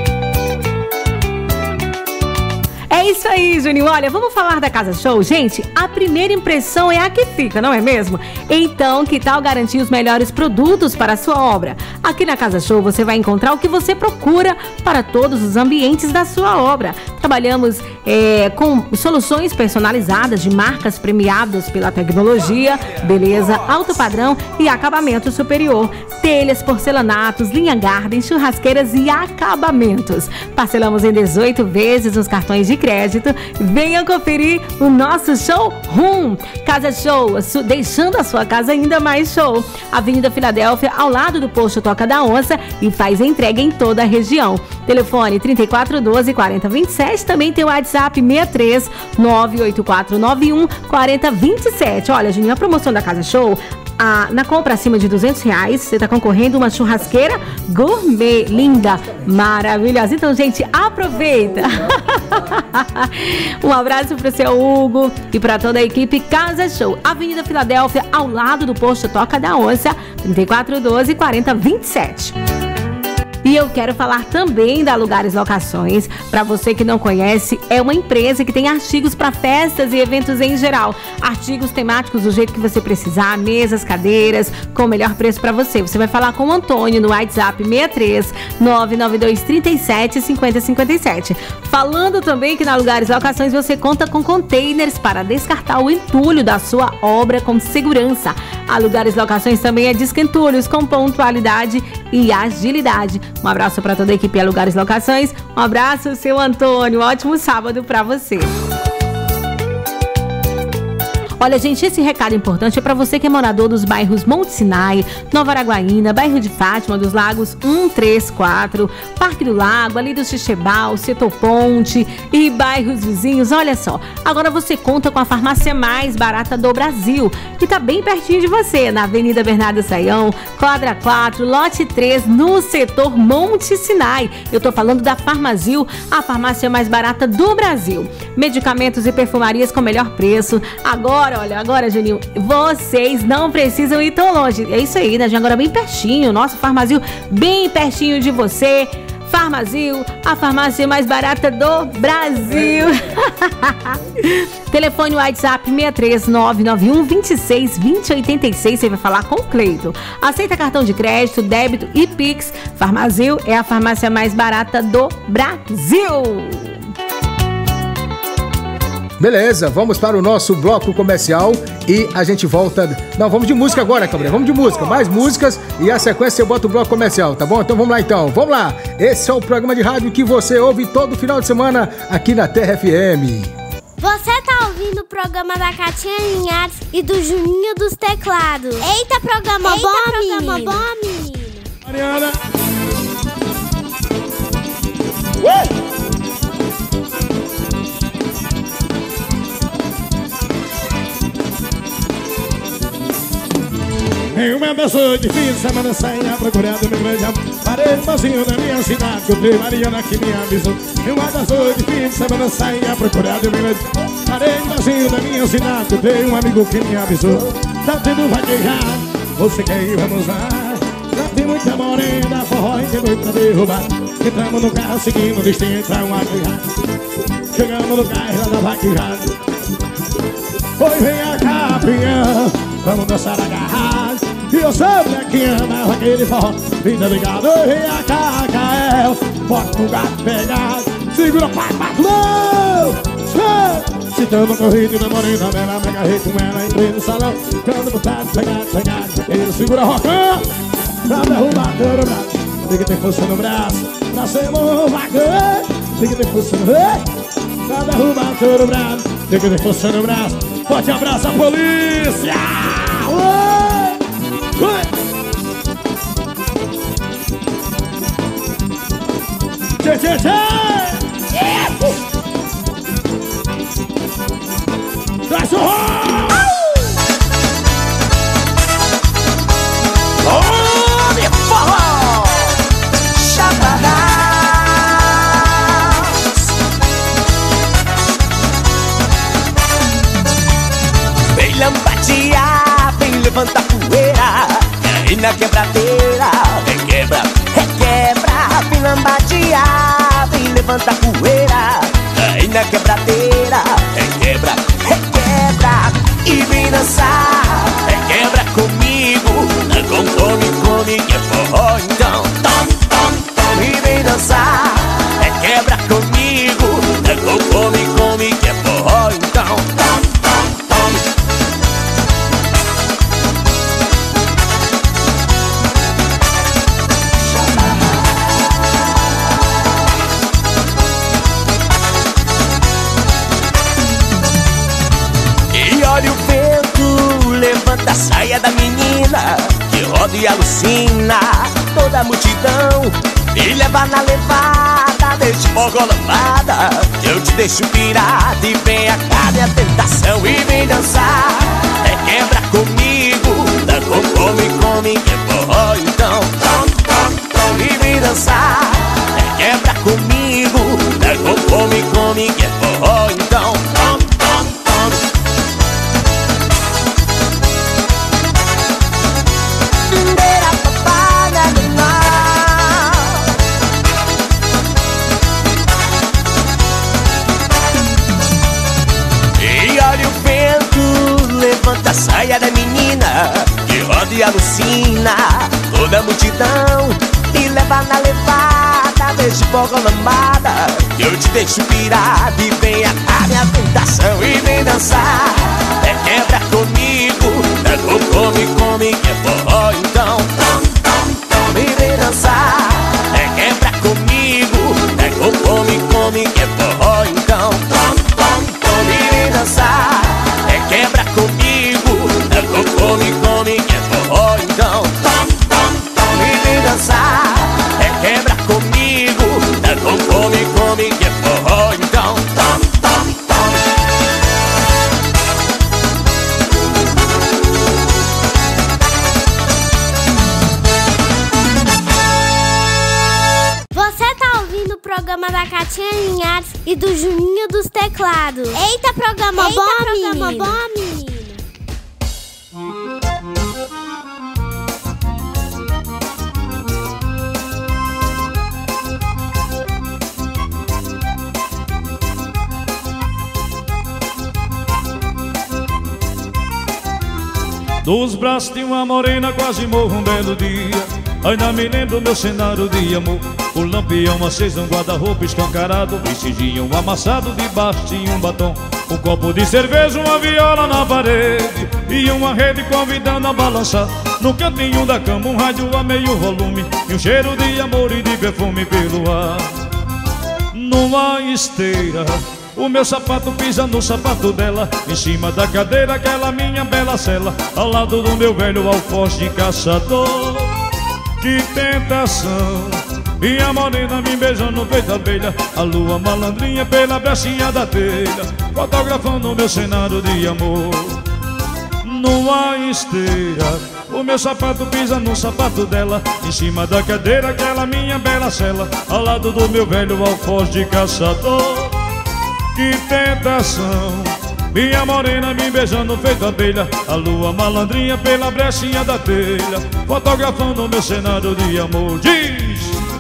É isso aí, Juninho. Olha, vamos falar da Casa Show? Gente, a primeira impressão é a que fica, não é mesmo? Então, que tal garantir os melhores produtos para a sua obra? Aqui na Casa Show você vai encontrar o que você procura para todos os ambientes da sua obra. Trabalhamos com soluções personalizadas de marcas premiadas pela tecnologia, beleza, alto padrão e acabamento superior. Telhas, porcelanatos, linha garden, churrasqueiras e acabamentos. Parcelamos em 18 vezes nos cartões de crédito. Venha conferir o nosso showroom. Casa Show, deixando a sua casa ainda mais show. Avenida Filadélfia, ao lado do posto Toca da Onça, e faz entrega em toda a região. Telefone 3412-4027. Também tem o WhatsApp 63 98491 4027. Olha, Juninho, a promoção da Casa Show, na compra acima de R$200, você está concorrendo uma churrasqueira gourmet, linda, maravilhosa. Então, gente, aproveita. Um abraço para o seu Hugo e para toda a equipe Casa Show. Avenida Filadélfia, ao lado do posto Toca da Onça, 3412-4027. E eu quero falar também da Lugares Locações. Para você que não conhece, é uma empresa que tem artigos para festas e eventos em geral. Artigos temáticos do jeito que você precisar, mesas, cadeiras, com o melhor preço para você. Você vai falar com o Antônio no WhatsApp 63 992 37 50 57. Falando também que na Lugares Locações você conta com containers para descartar o entulho da sua obra com segurança. A Lugares Locações também é desentulhos com pontualidade e agilidade. Um abraço para toda a equipe Lugares Locações. Um abraço, seu Antônio. Ótimo sábado para você. Olha, gente, esse recado importante é para você que é morador dos bairros Monte Sinai, Nova Araguaína, bairro de Fátima, dos Lagos 1, 3, 4, Parque do Lago, ali do Xixebal, Setor Ponte e bairros vizinhos. Olha só, agora você conta com a farmácia mais barata do Brasil, que tá bem pertinho de você, na Avenida Bernardo Saião, quadra 4, lote 3, no setor Monte Sinai. Eu tô falando da Farmazil, a farmácia mais barata do Brasil. Medicamentos e perfumarias com melhor preço. Agora, Juninho, vocês não precisam ir tão longe. É isso aí, né, gente? Agora bem pertinho. Nossa, Farmazil, bem pertinho de você. Farmazil, a farmácia mais barata do Brasil. Telefone WhatsApp 63 991 26 20 86. Você vai falar com o Cleiton. Aceita cartão de crédito, débito e Pix. Farmazil é a farmácia mais barata do Brasil. Beleza, vamos para o nosso bloco comercial e a gente volta... Não, vamos de música agora, Cabreiro. Vamos de música, mais músicas e a sequência eu boto o bloco comercial, tá bom? Então vamos lá então, vamos lá. Esse é o programa de rádio que você ouve todo final de semana aqui na Terra FM. Você tá ouvindo o programa da Catinha Linhares e do Juninho dos Teclados. Eita, programa bom, menino. Mariana. Em uma pessoa difícil, semana sem a procurando meu grande amor. Parei sozinho na minha cidade, encontrei Mariana que me avisou. Em uma pessoa difícil, semana sem a procurando meu grande amor. Parei sozinho na minha cidade, encontrei um amigo que me avisou. Tá tendo vaquejado, você quer ir, vamos lá. Já tem muita morena, forró e tem muita derrubada. Entramos no carro seguindo o destino pra uma vaquejada. Chegamos no carro lá da vaquejada. Oi, vem a capinha, vamos dançar agarrado. E eu soube que ama aquele forró. Vida ligado, oi, vem a Cacael. Bota o gato pegado, segura pai, não! Se tamo corrido e namorei na bela, me agarrei com ela, entrei no salão. Cando botado, pegado. Ele segura rocão pra derrubar todo o braço. Tem que ter força no braço pra ser bom bacana. Tem que ter força no braço pra derrubar todo o braço. Tem que ter força no braço. Forte abraço à polícia! Tchê, tchê, tchê! Traz o lambadia, vem levanta a poeira. E aí na quebradeira, requebra, requebra. Vem lambadia, vem levanta a poeira. E aí na quebradeira, requebra, requebra. E vem dançar, requebra comigo. Come, que é forró. Então, tom, tom, tom. E vem dançar, requebra comigo. Come, que é forró. Então, tom, tom, tom. E olha o vento, levanta a saia da menina, que roda e alucina toda a multidão. E leva na levada, deixa fogo lambada, que eu te deixo pirado e vem a minha tentação. E vem dançar, requebra comigo. Come, que é forró. Então, tom, tom, tom. E vem dançar, requebra comigo. Come, que é forró. Então, tom, tom, tom. E olha o vento, levanta a saia da menina, que roda e alucina toda a multidão. E leva na levada, deixa fogo lambada, que eu te deixo pirado e vem a minha tentação. E vem dançar, requebra comigo. Come, que é forró. Então, tom, tom, tom. E vem dançar, requebra comigo. Come, que é forró. Então, tom, tom, tom. E vem dançar, requebra comigo. Come, que é forró. Então, tom, tom, tom. E vem dançar, requebra comigo. Come, que é forró. Então, tom, tom, tom. Você tá ouvindo o programa da Catinha Linhares e do Juninho dos Teclados. Eita, programa bom, menino. Nos braços de uma morena quase morro um belo dia. Ainda me lembro meu cenário de amor. O lampião aceso, um guarda-roupa escancarado, vestidinho amassado debaixo de um batom. Um copo de cerveja, uma viola na parede e uma rede convidando a balançar. No cantinho da cama um rádio a meio volume e um cheiro de amor e de perfume pelo ar. Numa esteira o meu sapato pisa no sapato dela, em cima da cadeira aquela minha bela cela, ao lado do meu velho alfoz de caçador. Que tentação, minha morena me beijando no peito abelha, a lua malandrinha pela brechinha da telha, fotografando o meu cenário de amor. Numa esteira o meu sapato pisa no sapato dela, em cima da cadeira aquela minha bela cela, ao lado do meu velho alfoz de caçador. Que tentação, minha morena me beijando feito abelha, a lua malandrinha pela brechinha da telha, fotografando o meu cenário de amor. Diz!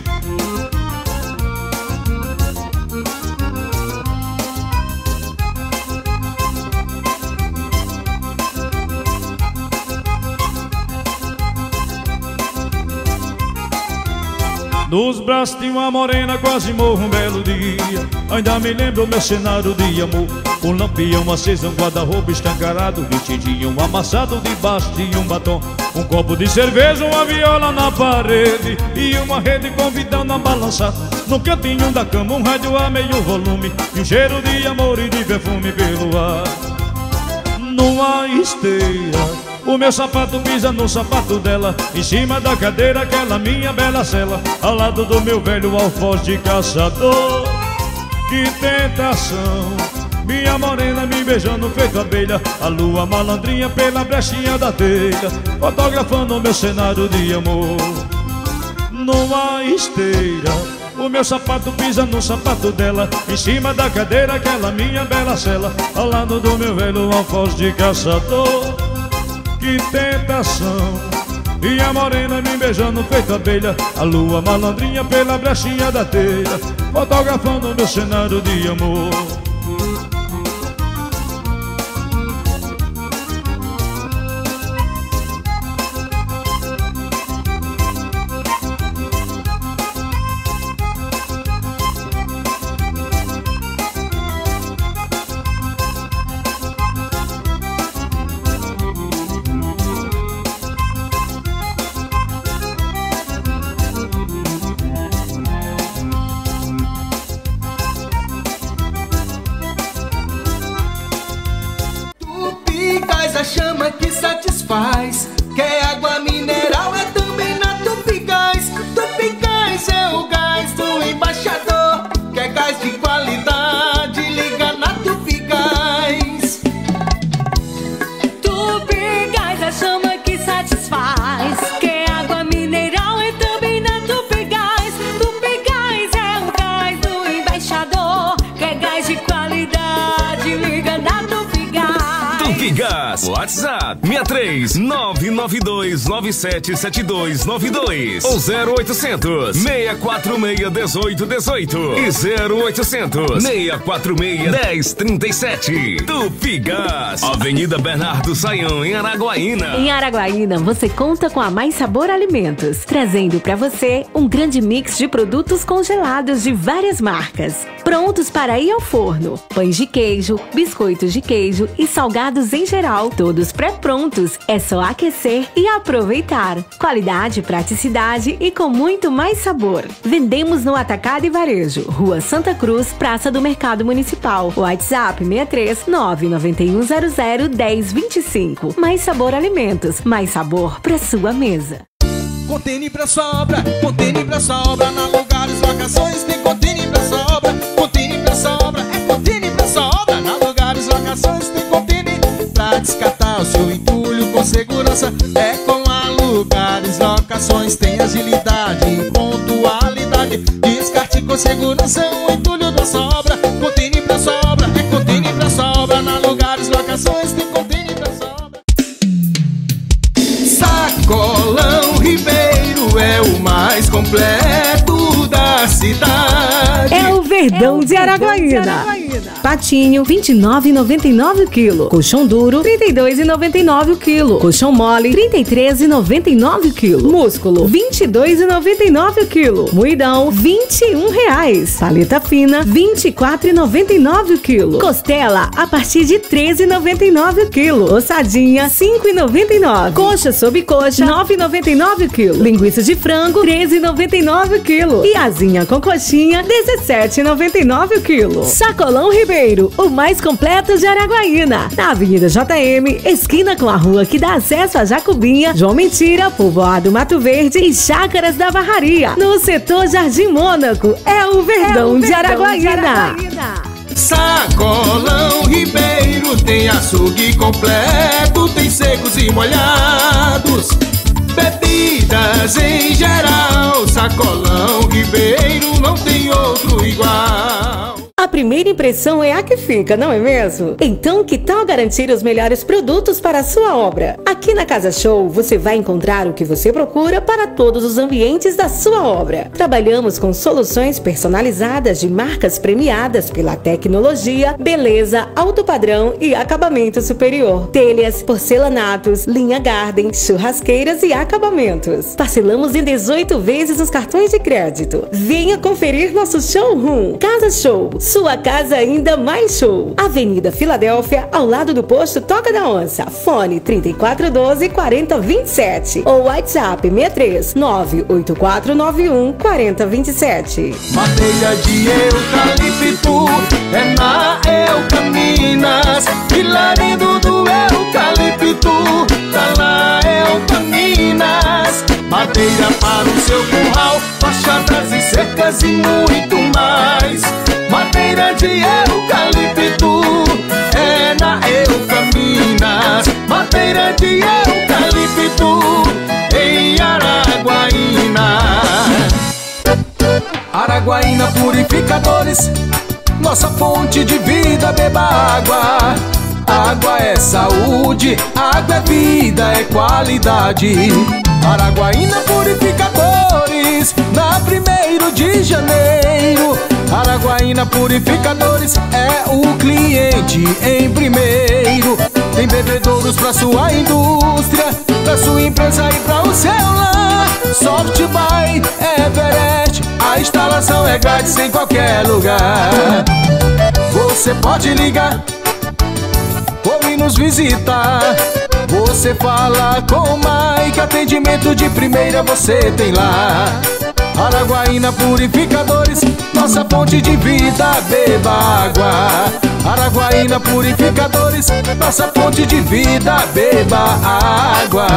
Nos braços de uma morena quase morro um belo dia. Ainda me lembro meu cenário de amor. Um lampião aceso, um guarda-roupa escancarado, vestidinho amassado debaixo de um batom. Um copo de cerveja, uma viola na parede e uma rede convidando a balançar. No cantinho da cama um rádio a meio volume e um cheiro de amor e de perfume pelo ar. Numa esteira o meu sapato pisa no sapato dela, em cima da cadeira aquela minha bela cela, ao lado do meu velho alfoz de caçador. Que tentação, minha morena me beijando feito abelha, a lua malandrinha pela brechinha da telha, fotografando o meu cenário de amor. Numa esteira O meu sapato pisa no sapato dela, em cima da cadeira aquela minha bela cela, ao lado do meu velho alfoz de caçador. Que tentação! E a morena me beijando feito abelha, a lua malandrinha pela brechinha da telha, fotografando meu cenário de amor. A chama que satisfaz. Quer água mineral, é também na Tupigás. Tupigás é o gás do embaixador. Quer gás de qualidade, liga na Tupigás. Tupigás, a chama que satisfaz. Quer água mineral, é também na Tupigás. Tupigás é o gás do embaixador. Quer gás de qualidade, liga na Tupigás. Tupigás, WhatsApp 63992977292 ou 0800 646 1818 e 0800 646 1037. Tupigás, Avenida Bernardo Saião, em Araguaína. Em Araguaína, você conta com a Mais Sabor Alimentos, trazendo para você um grande mix de produtos congelados de várias marcas, prontos para ir ao forno. Pães de queijo, biscoitos de queijo e salgados em geral, todos pré-prontos. É só aquecer e aproveitar. Qualidade, praticidade e com muito mais sabor. Vendemos no Atacado e Varejo, Rua Santa Cruz, Praça do Mercado Municipal. WhatsApp 63 99100 1025. Mais Sabor Alimentos, mais sabor para sua mesa. Contene pra sua obra, contene pra sua obra. Na Lugares Locações tem contene pra sua obra. Contene pra sua obra, é contene pra sua obra. Na Lugares Locações tem contene pra descartar o seu entulho com segurança. É com a Lugares Locações, tem agilidade e pontualidade. Descarte com segurança o entulho da sua obra. Contene pra sua obra, é contene pra sua obra. Na Lugares Locações tem contene pra sua obra. Sacolão Ribeiro é o mais completo da cidade. É o Verdão de Araguaína. Patinho, R$ 29,99 o quilo. Colchão duro, R$ 32,99 o quilo. Colchão mole, R$ 33,99 o quilo. Músculo, R$ 22,99 o quilo. Moidão, R$ 21,00. Paleta fina, R$ 24,99 o quilo. Costela, a partir de R$ 13,99 o quilo. Ossadinha, R$ 5,99. Coxa sob coxa, R$ 9,99 o quilo. Linguiça de frango, R$ 13,99 o quilo. E asinha com coxinha, R$ 17,99 o quilo. Sacolão Ribeiro, o mais completo de Araguaína. Na Avenida JM, esquina com a rua que dá acesso a Jacobinha, João Mentira, Povoado Mato Verde e Chácaras da Barraria. No setor Jardim Mônaco, é o Verdão de Araguaína. Sacolão Ribeiro tem açougue completo, tem secos e molhados, bebidas em geral. Sacolão Ribeiro não tem outro igual. A primeira impressão é a que fica, não é mesmo? Então, que tal garantir os melhores produtos para a sua obra? Aqui na Casa Show, você vai encontrar o que você procura para todos os ambientes da sua obra. Trabalhamos com soluções personalizadas de marcas premiadas pela tecnologia, beleza, alto padrão e acabamento superior. Telhas, porcelanatos, linha garden, churrasqueiras e acabamentos. Parcelamos em 18 vezes nos cartões de crédito. Venha conferir nosso showroom. Casa Show, sua casa ainda mais show. Avenida Filadélfia, ao lado do posto Toca da Onça. Fone 3412-4027 ou WhatsApp 63 98491-4027. Madeira de eucalipto é na Eucaminas. Filarindo do eucalipto tá na Eucaminas. Madeira para o seu curral, fachadas e cercas e muito mais. Madeira de eucalipto é na Eucaminas. Madeira de eucalipto em Araguaína. Araguaína Purificadores, nossa fonte de vida, beba água. Água é saúde, água é vida, é qualidade. Araguaína Purificadores, na 1º de janeiro. Araguaína Purificadores é o cliente em primeiro. Tem bebedouros pra sua indústria, pra sua empresa e pra o seu lar. Soft by Everest, a instalação é grátis em qualquer lugar. Você pode ligar ou ir nos visitar. Você fala com o Mike, atendimento de primeira você tem lá. Araguaína Purificadores, nossa fonte de vida, beba água. Araguaína Purificadores, nossa fonte de vida, beba água.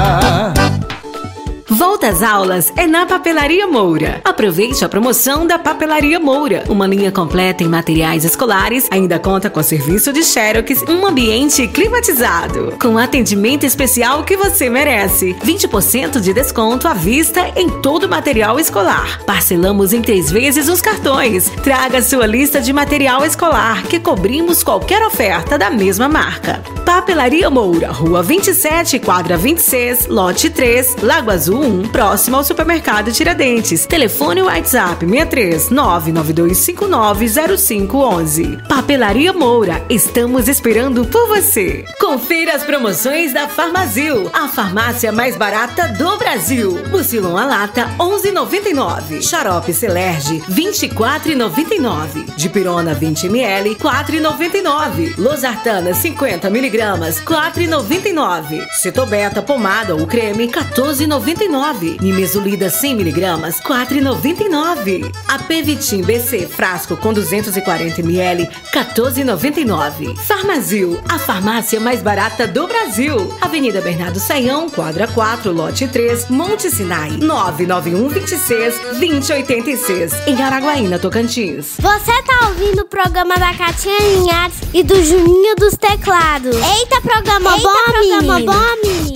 Volta às aulas é na Papelaria Moura. Aproveite a promoção da Papelaria Moura. Uma linha completa em materiais escolares, ainda conta com serviço de xerox, um ambiente climatizado, com atendimento especial que você merece. 20% de desconto à vista em todo o material escolar. Parcelamos em 3 vezes os cartões. Traga sua lista de material escolar, que cobrimos qualquer oferta da mesma marca. Papelaria Moura, Rua 27, quadra 26, lote 3, Lago Azul 1, próximo ao supermercado Tiradentes. Telefone WhatsApp 63 992590511. Papelaria Moura, estamos esperando por você. Confira as promoções da Farmazil, a farmácia mais barata do Brasil. Mucilon a lata 11,99. Xarope Celerge 24,99. Dipirona 20 ml 4,99. Losartana 50 mg 4,99. Cetobeta pomada ou creme 14,99. Nimesulida 100 mg 4,99. Apvitim BC frasco com 240 ml 14,99. Farmazil, a farmácia mais barata do Brasil. Avenida Bernardo Saião, quadra 4, lote 3, Monte Sinai, 991 26 2086, em Araguaína, Tocantins. Você tá ouvindo o programa da Catinha Linhares e do Juninho dos Teclados. Eita, programa bom, menino.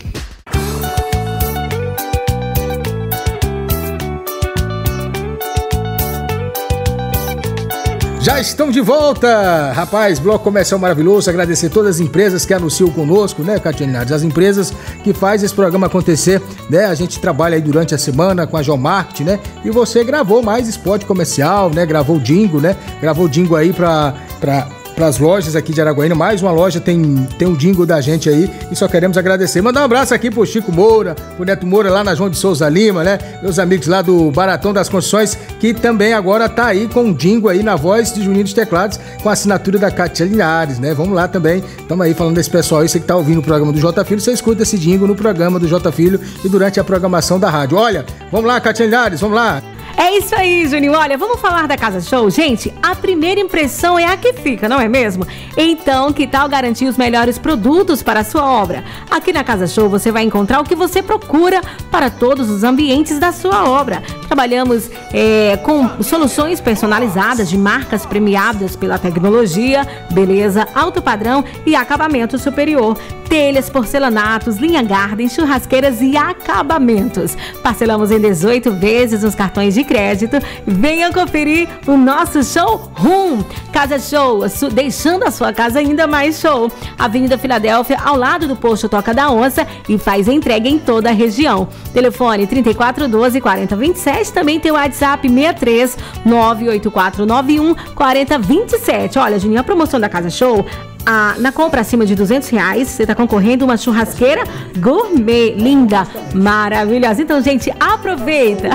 Já estão de volta, rapaz, bloco comercial maravilhoso, agradecer todas as empresas que anunciam conosco, né, Catinha Linhares, as empresas que fazem esse programa acontecer, né, a gente trabalha aí durante a semana com a Geomarket, né, e você gravou mais spot comercial, né, gravou o jingle aí para as lojas aqui de Araguaína, mais uma loja tem um jingle da gente aí e só queremos agradecer. Mandar um abraço aqui pro Chico Moura, pro Neto Moura lá na João de Souza Lima, né? Meus amigos lá do Baratão das Construções, que também agora tá aí com um jingle aí na voz de Juninho dos Teclados, com a assinatura da Cátia Linhares, né? Vamos lá também, estamos aí falando desse pessoal aí, você que tá ouvindo o programa do J Filho, você escuta esse jingle no programa do J Filho e durante a programação da rádio. Olha, vamos lá, Cátia Linhares, vamos lá. É isso aí, Juninho. Olha, vamos falar da Casa Show? Gente, a primeira impressão é a que fica, não é mesmo? Então, que tal garantir os melhores produtos para a sua obra? Aqui na Casa Show você vai encontrar o que você procura para todos os ambientes da sua obra. Trabalhamos com soluções personalizadas de marcas premiadas pela tecnologia, beleza, alto padrão e acabamento superior. Telhas, porcelanatos, linha garden, churrasqueiras e acabamentos. Parcelamos em 18 vezes nos cartões de crédito. Venha conferir o nosso showroom. Casa Show, deixando a sua casa ainda mais show. Avenida Filadélfia, ao lado do posto Toca da Onça, e faz entrega em toda a região. Telefone 3412-4027. Também tem o WhatsApp 63 98491 4027. Olha, Juninho, a promoção da Casa Show, na compra acima de R$200, você está concorrendo uma churrasqueira gourmet, linda, maravilhosa. Então, gente, aproveita.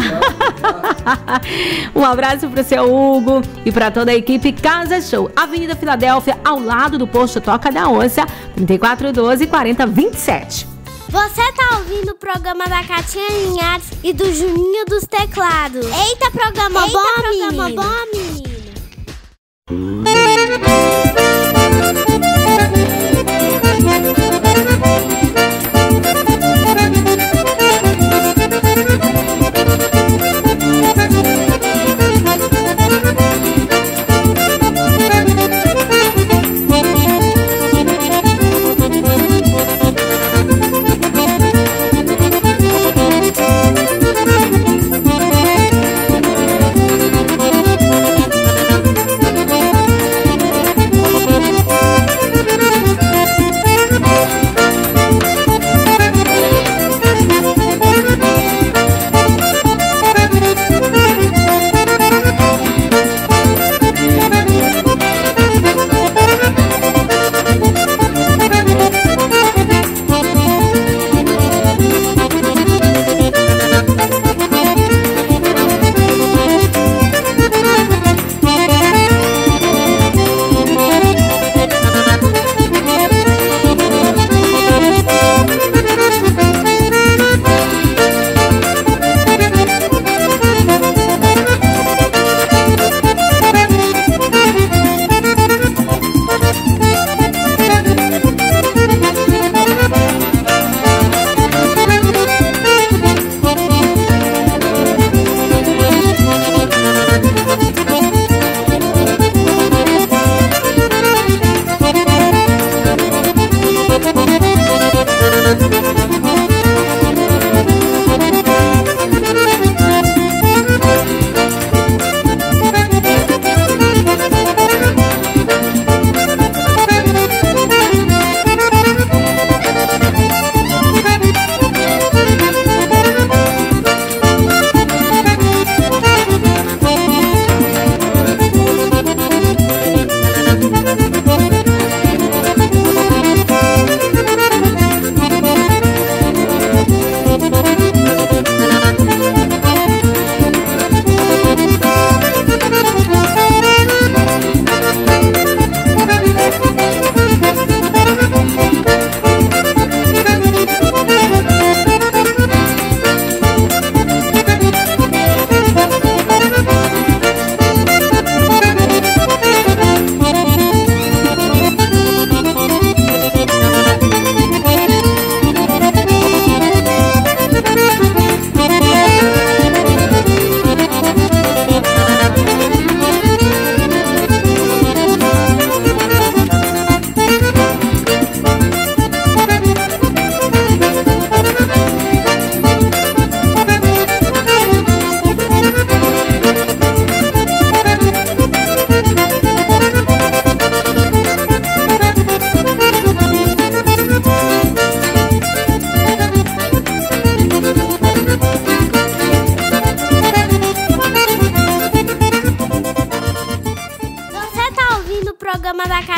Um abraço para o seu Hugo e para toda a equipe Casa Show. Avenida Filadélfia, ao lado do posto Toca da Onça, 3412-4027. Você tá ouvindo o programa da Catinha Linhares e do Juninho dos Teclados. Eita, programa bom, menino.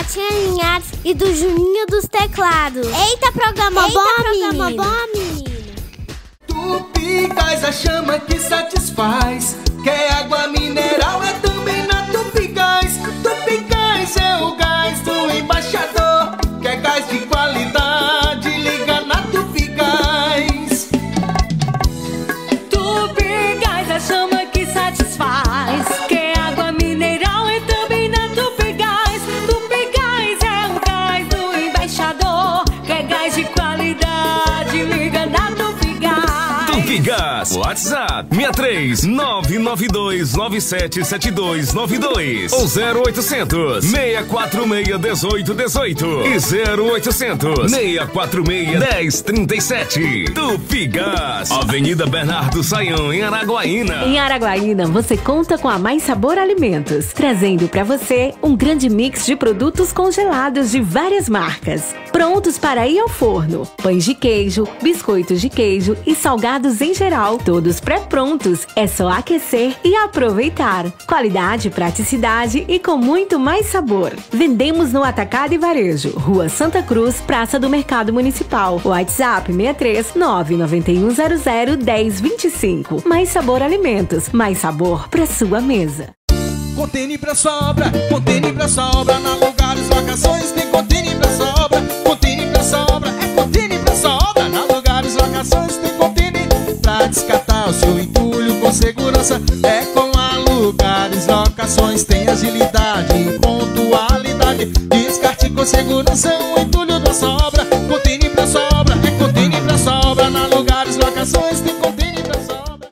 Catinha Linhares e do Juninho dos Teclados. Eita, programa bom, menino. Tupigás, a chama que satisfaz. Quer água mineral, é também na Tupigás. Tupigás é o gás do embaixador. Quer gás de qualidade, liga na Tupigás. Tupigás, a chama que satisfaz. Quer água mineral, é também na Tupigás. Tupigás é o gás do embaixador. Quer gás de qualidade, liga na Tupigás. Tupigás, WhatsApp 63-992977292 ou 0800-646-1818 e 0800-646-1037. Tupigás, Avenida Bernardo Saião, em Araguaína. Em Araguaína, você conta com a Mais Sabor Alimentos, trazendo para você um grande mix de produtos congelados de várias marcas, prontos para ir ao forno. Pães de queijo, biscoitos de queijo e salgados em geral, todos pré-prontos. É só aquecer e aproveitar. Qualidade, praticidade e com muito mais sabor. Vendemos no Atacado e Varejo, Rua Santa Cruz, Praça do Mercado Municipal. WhatsApp 63-99100-1025. Mais Sabor Alimentos, mais sabor para sua mesa. Contene pra sua obra, contene pra sua obra. Na Lugares Locações tem contene pra sua obra. Contene pra sua obra, é contene pra sua obra. Na Lugares Locações tem contene pra descartar o seu entulho com segurança. É com a Lugares Locações, tem agilidade e pontualidade. Descarte com segurança o entulho da sua obra. Contene pra sua obra, é contene pra sua obra. Na Lugares Locações tem contene pra sua obra.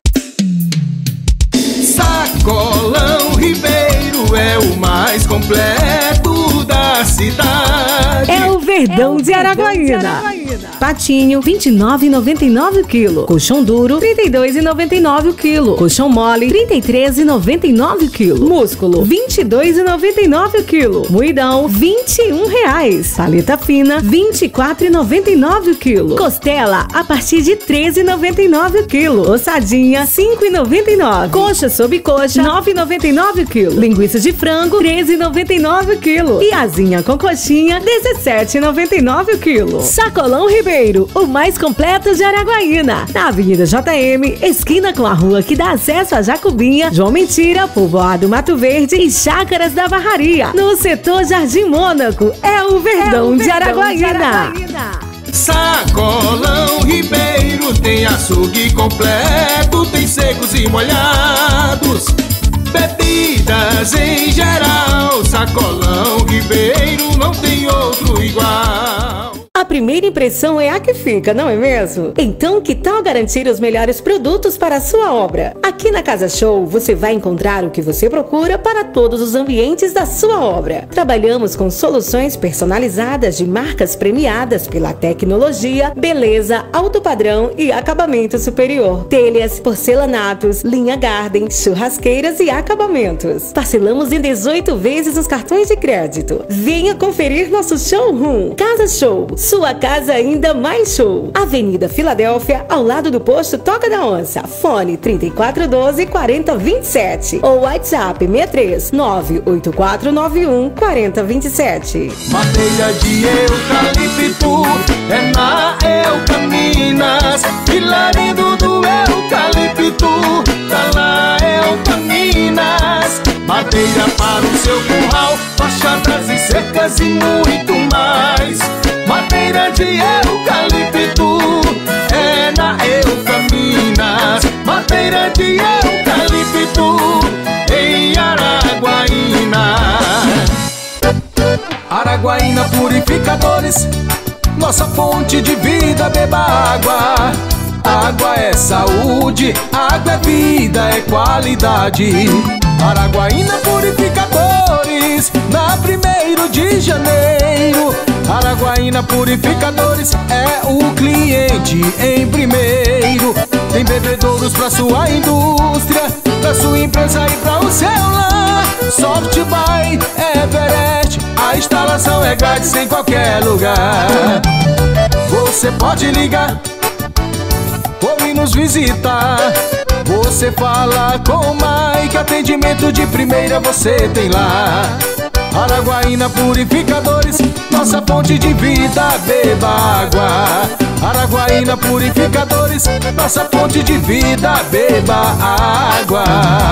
Sacolão Ribeiro é o mais completo da cidade. É o Verdão de Araguaína. Patinho, R$ 29,99 o quilo. Colchão duro, R$ 32,99 o quilo. Colchão mole, R$ 33,99 o quilo. Músculo, R$ 22,99 o quilo. Moidão, R$ 21,00. Paleta fina, R$ 24,99 o quilo. Costela, a partir de R$ 13,99 o quilo. Ossadinha, R$ 5,99. Coxa sob coxa, R$ 9,99 o quilo. Linguiça de frango, R$ 13,99 o quilo. E asinha com coxinha, R$ 17,99 o quilo. Sacolão Ribeiro, o mais completo de Araguaína. Na Avenida JM, esquina com a rua que dá acesso a Jacobinha, João Mentira, Povoado Mato Verde e Chácaras da Barraria. No setor Jardim Mônaco, é o Verdão de Araguaína. Sacolão Ribeiro tem açougue completo, tem secos e molhados, bebidas em geral. Sacolão Ribeiro não tem outro igual. A primeira impressão é a que fica, não é mesmo? Então, que tal garantir os melhores produtos para a sua obra? Aqui na Casa Show, você vai encontrar o que você procura para todos os ambientes da sua obra. Trabalhamos com soluções personalizadas de marcas premiadas pela tecnologia, beleza, alto padrão e acabamento superior. Telhas, porcelanatos, linha garden, churrasqueiras e acabamentos. Parcelamos em 18 vezes os cartões de crédito. Venha conferir nosso showroom. Casa Show, sua casa ainda mais show. Avenida Filadélfia, ao lado do posto Toca da Onça. Fone 3412-4027 ou WhatsApp 63-98491-4027. Madeira de eucalipto é na Eucaminas. Filarido do eucalipto tá na Eucaminas. Madeira para o seu curral, fachadas e cercas e muito mais. Madeira de eucalipto é na Eucaminas. Madeira de eucalipto em Araguaína. Araguaína Purificadores, nossa fonte de vida, beba água. Água é saúde, água é vida, é qualidade. Araguaína Purificadores, na 1º de janeiro. Araguaína Purificadores é o cliente em primeiro. Tem bebedouros pra sua indústria, pra sua empresa e pra o seu lar. Softby, Everest, a instalação é grátis em qualquer lugar. Você pode ligar ou ir nos visitar. Você fala com o Mike, atendimento de primeira você tem lá. Araguaína Purificadores, nossa fonte de vida, beba água. Araguaína Purificadores, nossa fonte de vida, beba água.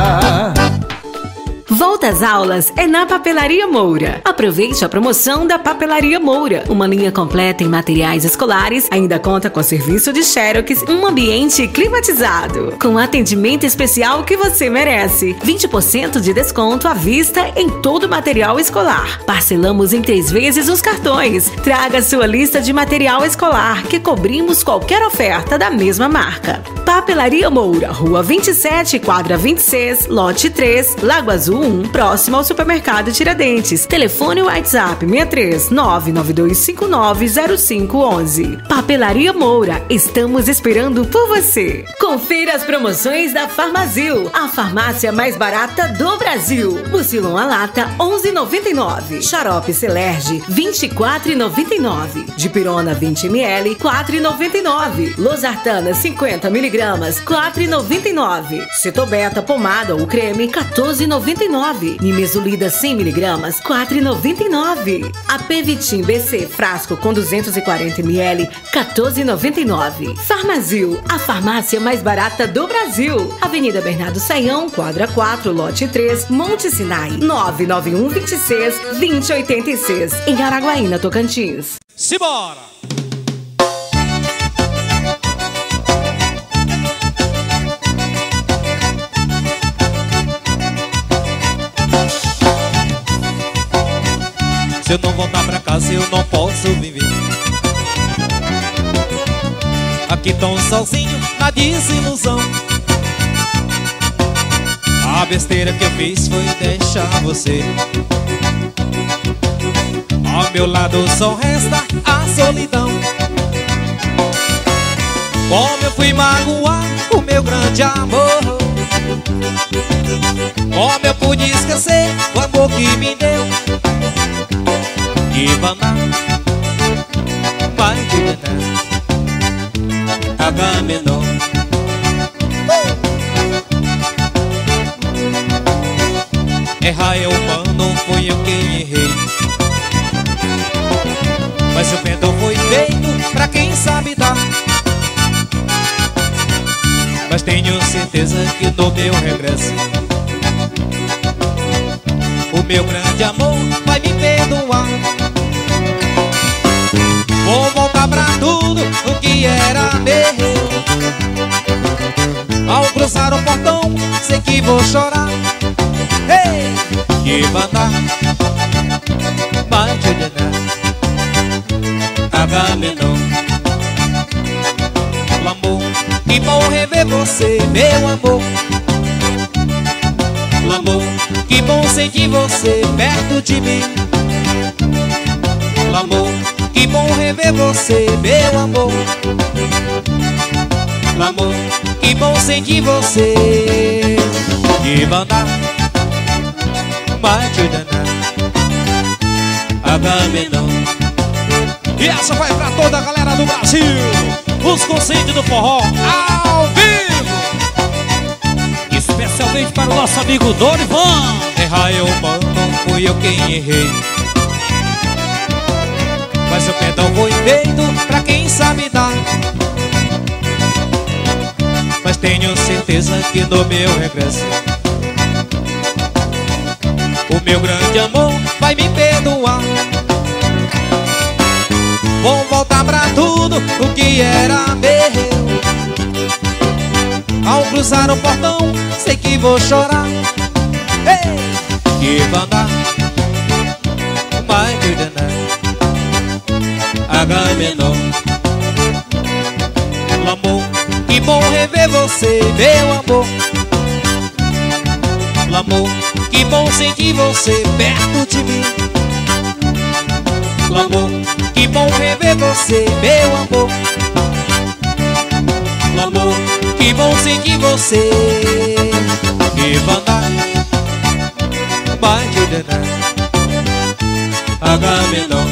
Volta às aulas é na Papelaria Moura. Aproveite a promoção da Papelaria Moura. Uma linha completa em materiais escolares, ainda conta com serviço de xerox, um ambiente climatizado, com atendimento especial que você merece. 20% de desconto à vista em todo o material escolar. Parcelamos em 3 vezes os cartões. Traga sua lista de material escolar, que cobrimos qualquer oferta da mesma marca. Papelaria Moura, Rua 27, quadra 26, lote 3, Lago Azul 1, próximo ao supermercado Tiradentes. Telefone WhatsApp 63 992590511. Papelaria Moura, estamos esperando por você. Confira as promoções da Farmazil, a farmácia mais barata do Brasil. Mucilon a lata 11,99. Xarope Celerge 24,99. Dipirona 20 ml 4,99. Losartana 50 mg 4,99. Cetobeta pomada ou creme 14,99. Nimesulida 100 mg 4,99. Apevitim BC frasco com 240 ml 14,99. Farmazil, a farmácia mais barata do Brasil. Avenida Bernardo Saião, quadra 4, lote 3, Monte Sinai, 991 26 2086, em Araguaína, Tocantins. Simbora! Se eu não voltar pra casa eu não posso viver. Aqui tão sozinho na desilusão. A besteira que eu fiz foi deixar você. Ao meu lado só resta a solidão. Como eu fui magoar o meu grande amor. Como eu pude esquecer o amor que me deu. Ivana, vai te denar, Agamenon. Errar é humano, fui eu quem errei. Mas o perdão foi feito pra quem sabe dar. Mas tenho certeza que no meu regresso o meu grande amor vai me perdoar. Vou voltar pra tudo o que era meu. Ao cruzar o portão, sei que vou chorar. Ei, Ivana, vai te denar, Agamenon. L'amor, que bom rever você, meu amor. L'amor, que bom sentir você perto de mim. L'amor, que bom rever você, meu amor. L'amor, que bom sentir você. Ivana, vai te danar, Agamenon. E essa vai pra toda a galera do Brasil, os conscientes do forró ao vivo. Especialmente para o nosso amigo Dorivan. Errar eu, mano, não fui eu quem errei. Mas o perdão foi feito pra quem sabe dar. Mas tenho certeza que no meu regresso o meu grande amor vai me perdoar. Vou voltar pra tudo o que era meu. Ao cruzar o portão, sei que vou chorar. Ei, Ivana, vai te danar, Agamenon. L'amor, que bom rever você, meu amor. L'amor, que bom sentir você perto de mim. L'amor, que bom rever você, meu amor. L'amor, que bom sentir você. Ivana, vai te danar, Agamenon.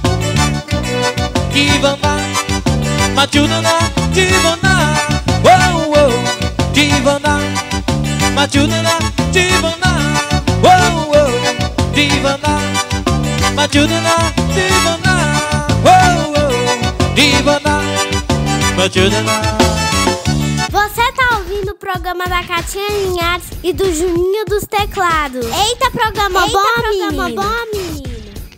Ivana, Machudana, Divana, oh, oh, Divana, Machudana, Divana, oh, oh, Divana. but you did not, oh, oh, divana, but you did not. Você tá ouvindo o programa da Catinha Linhares e do Juninho dos Teclados. Eita, programa bom, menino.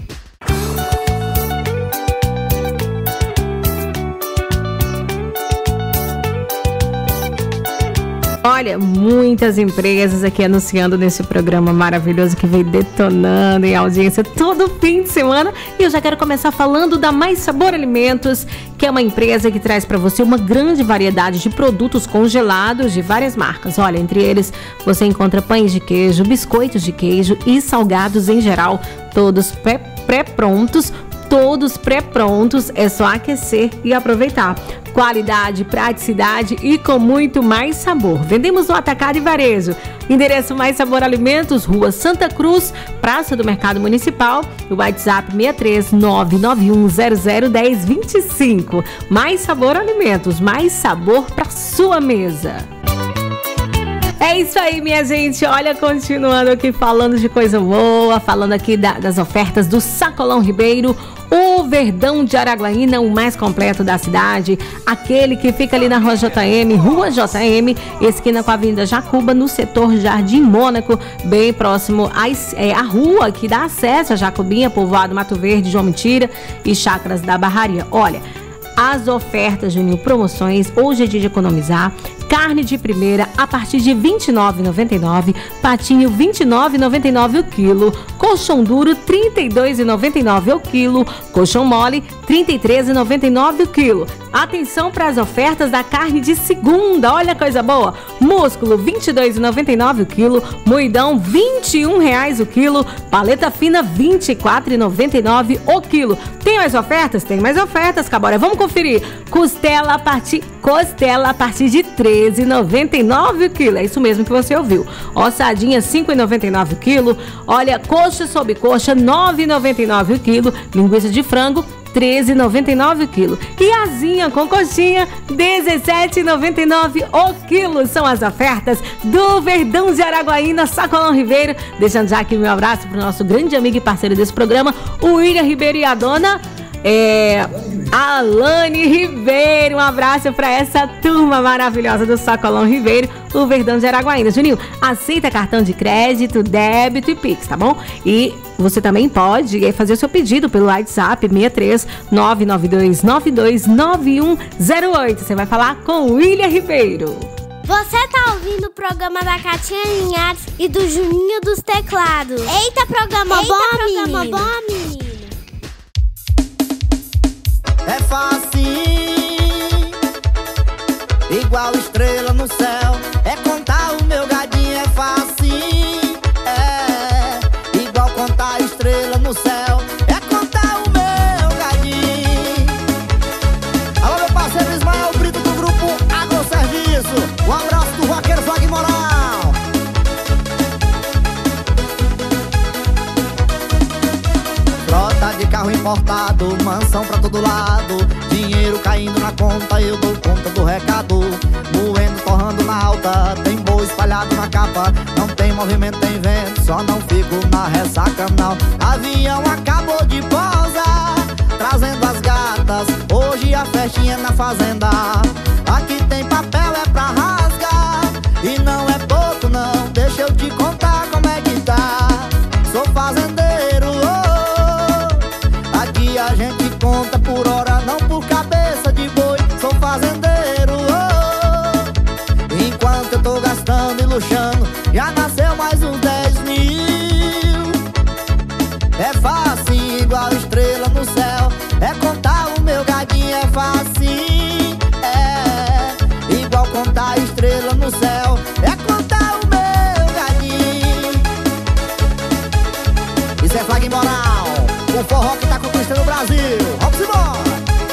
Olha, muitas empresas aqui anunciando nesse programa maravilhoso que vem detonando em audiência todo fim de semana. E eu já quero começar falando da Mais Sabor Alimentos, que é uma empresa que traz para você uma grande variedade de produtos congelados de várias marcas. Olha, entre eles você encontra pães de queijo, biscoitos de queijo e salgados em geral, todos pré-prontos. Todos pré-prontos, é só aquecer e aproveitar. Qualidade, praticidade e com muito mais sabor. Vendemos no Atacado e Varejo. Endereço Mais Sabor Alimentos, Rua Santa Cruz, Praça do Mercado Municipal. O WhatsApp 63991001025. Mais Sabor Alimentos, mais sabor para sua mesa. É isso aí, minha gente. Olha, continuando aqui falando de coisa boa, falando aqui das ofertas do Sacolão Ribeiro, o Verdão de Araguaína, o mais completo da cidade, aquele que fica ali na Rua JM, esquina com a Avenida Jacuba, no setor Jardim Mônaco, bem próximo à rua que dá acesso a Jacobinha, povoado Mato Verde, João Mentira e Chácaras da Barraria. Olha, as ofertas, Juninho, promoções, hoje é dia de economizar. Carne de primeira a partir de R$ 29,99, patinho R$ 29,99 o quilo, colchão duro R$ 32,99 o quilo, colchão mole R$ 33,99 o quilo. Atenção para as ofertas da carne de segunda, olha coisa boa, músculo R$ 22,99 o quilo, moidão R$ 21,00 o quilo, paleta fina R$ 24,99 o quilo. Tem mais ofertas? Tem mais ofertas, Cabora. Vamos conferir. Costela a partir de R$ 13,99 o quilo. É isso mesmo que você ouviu. Ossadinha R$ 5,99 o quilo. Olha, coxa sob coxa R$ 9,99 o quilo. Linguiça de frango R$ 13,99 o quilo. E asinha com coxinha R$ 17,99 o quilo. São as ofertas do Verdão de Araguaína, Sacolão Ribeiro. Deixando já aqui meu abraço para o nosso grande amigo e parceiro desse programa, o William Ribeiro, e a dona Alane Ribeiro. Um abraço para essa turma maravilhosa do Sacolão Ribeiro, o Verdão de Araguaína. Juninho, aceita cartão de crédito, débito e Pix, tá bom? E você também pode fazer o seu pedido pelo WhatsApp 63992929108. Você vai falar com o William Ribeiro. Você tá ouvindo o programa da Catinha Linhares e do Juninho dos Teclados. Eita, programa bom, menino. É fácil, igual estrela no céu. É contar o meu gadinho, é fácil. É igual contar estrela no céu. É contar o meu gadinho. Alô, meu parceiro Ismael Brito do grupo Agroserviço. Um abraço do vaqueiro Flag Moral. Frota de carro importado, mansão pra todo lado, dinheiro caindo na conta, eu dou conta do recado. Moendo, torrando na alta, tem boi espalhado na capa. Não tem movimento, tem vento, só não fico na ressaca não. Avião acabou de pousar, trazendo as gatas, hoje a festinha na fazenda. Aqui tem papel, é pra rasgar, e não é pouco não, deixa eu te contar como é que tá. Sou fazendeiro, aqui a gente conta por hora, não por cabeça de boi. Sou fazendeiro, enquanto eu tô gastando e luxando, já nasceu mais uns 10 mil. É fácil, igual estrela no céu. É contar o meu gadinho, é fácil. É igual contar estrela no céu. É contar o meu gadinho. Isso é Flag Moral, o forró que tá conquistando o Brasil. Vamos embora!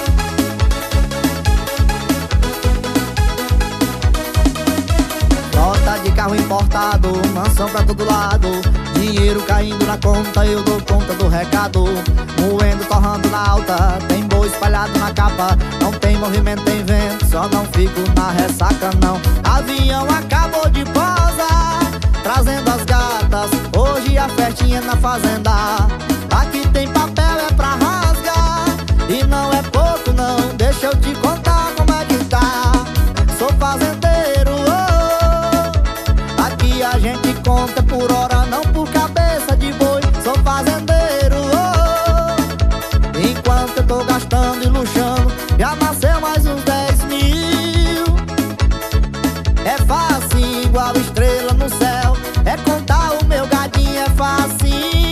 Nota de carro importado, mansão pra todo lado, dinheiro caindo na conta, eu dou conta do recado. Moendo, torrando na alta, tem boi espalhado na capa. Não tem movimento, tem vento, só não fico na ressaca não. Avião acabou de pousar, trazendo as gatas. Hoje a festinha na fazenda. Aqui tem papel, é pra rasgar. E não é pouco não, deixa eu te contar como é que tá. Sou fazendeiro, oh. Aqui a gente conta por hora, não por cabeça de boi. Sou fazendeiro, oh. Enquanto eu tô gastando e luxando, já nasceu mais uns 10 mil. É fácil, igual estrela no céu. É contar o meu gadinho, é fácil.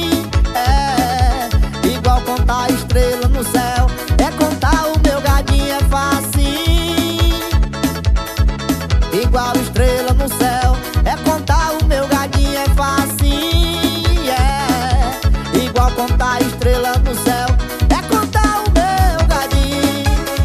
É igual contar estrela no céu. É contar o meu gadinho, é fácil. Igual estrela no céu. É contar o meu gadinho, é fácil. É igual contar estrela no céu. É contar o meu gadinho.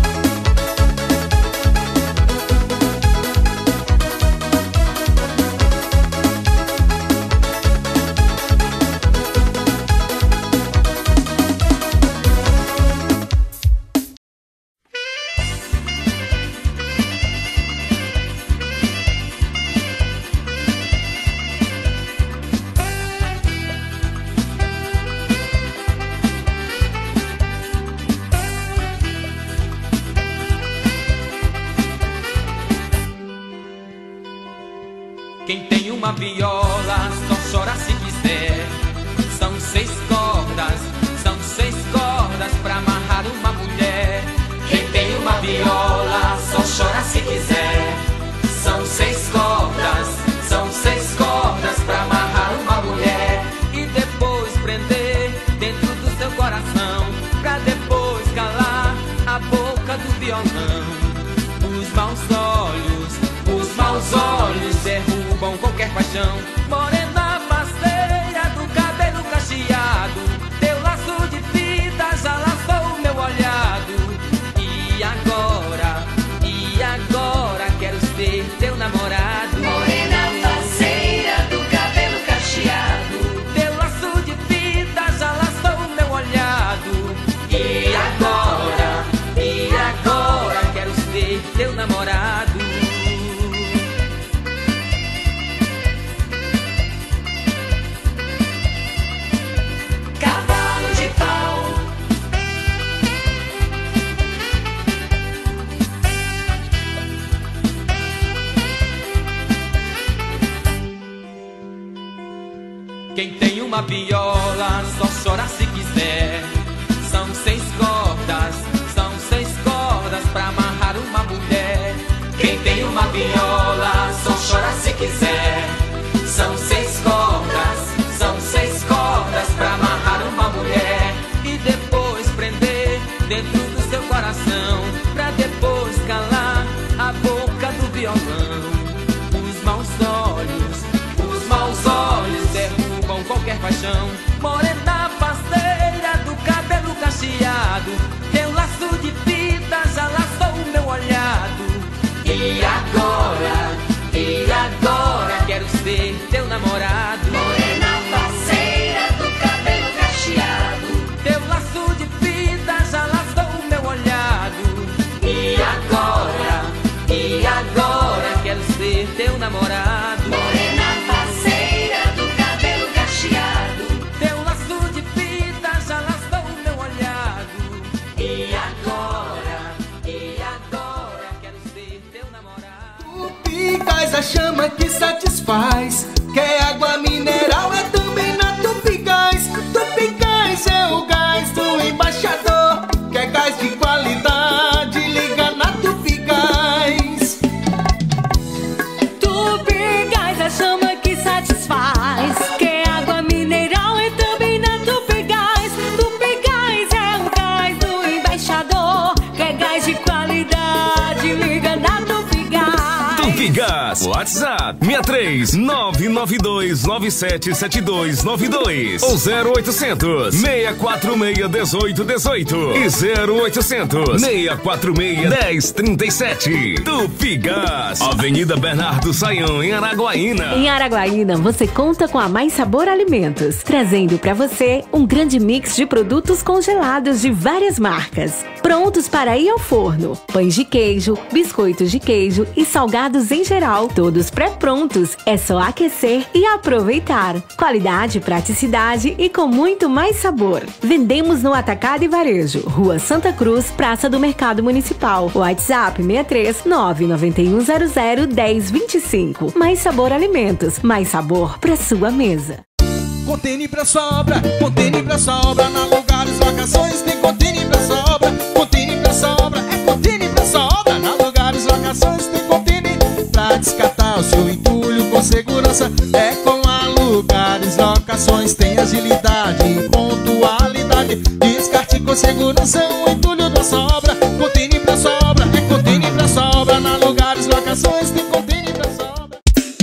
Quem tem uma viola só chora se quiser. São 6 cordas pra amarrar uma mulher. Quem tem uma viola só chora se quiser. São 6 cordas pra amarrar uma mulher. E depois prender dentro do seu coração, pra depois calar a boca do violão. Os maus olhos derrubam qualquer paixão. Morena parceira do cabelo cacheado, teu laço de fita já laçou o meu olhado. E agora quero ser teu namorado. Morena parceira do cabelo cacheado, teu laço de fita já laçou o meu olhado. E agora quero ser teu namorado. Quem tem uma viola só chora se quiser. São 6 cordas pra amarrar uma mulher. Quem tem uma viola só chora se quiser. São 6 cordas pra amarrar uma mulher. E depois prender dentro do seu coração, pra depois calar a boca do violão. Os maus olhos derrubam qualquer paixão. Morena parceira do cabelo cacheado, teu laço de fita já laçou o meu olhado. E agora quero ser teu namorado. Morena parceira do cabelo cacheado, teu laço de fita já laçou o meu olhado. E agora quero ser teu namorado. Morena parceira do cabelo cacheado, teu laço de fita já laçou o meu olhado. E agora quero ser teu namorado. Tupigás, a chama que satisfaz. Quer água mineral, é também na Tupigás. Tupigás é o gás do embaixador. Quer gás de qualidade, liga na Tupigás. Tupigás, a chama que satisfaz. Quer água mineral, é também na Tupigás. Tupigás é o gás do embaixador. Quer gás de qualidade, liga na Tupigás. Tupigás, WhatsApp 63992977292 ou 0800 646 1818 e 0800 646 1037. Tupigás, Avenida Bernardo Saião, em Araguaína. Em Araguaína, você conta com a Mais Sabor Alimentos, trazendo para você um grande mix de produtos congelados de várias marcas, prontos para ir ao forno. Pães de queijo, biscoitos de queijo e salgados em geral, todos pré-prontos. É só aquecer e aproveitar. Qualidade, praticidade e com muito mais sabor. Vendemos no Atacado e Varejo, Rua Santa Cruz, Praça do Mercado Municipal. WhatsApp 63 99100 1025. Mais Sabor Alimentos, mais sabor para sua mesa. Contene pra sobra na Lugares Locações. Tem contene pra sobra é contene pra sobra na Lugares Locações. Tem contene pra descartar o seu entulho com segurança. É com a Lugares Locações. Tem agilidade e pontualidade. Descarte com segurança o entulho da sobra. Contene pra sobra é contene pra sobra na Lugares Locações. Tem contene pra sobra.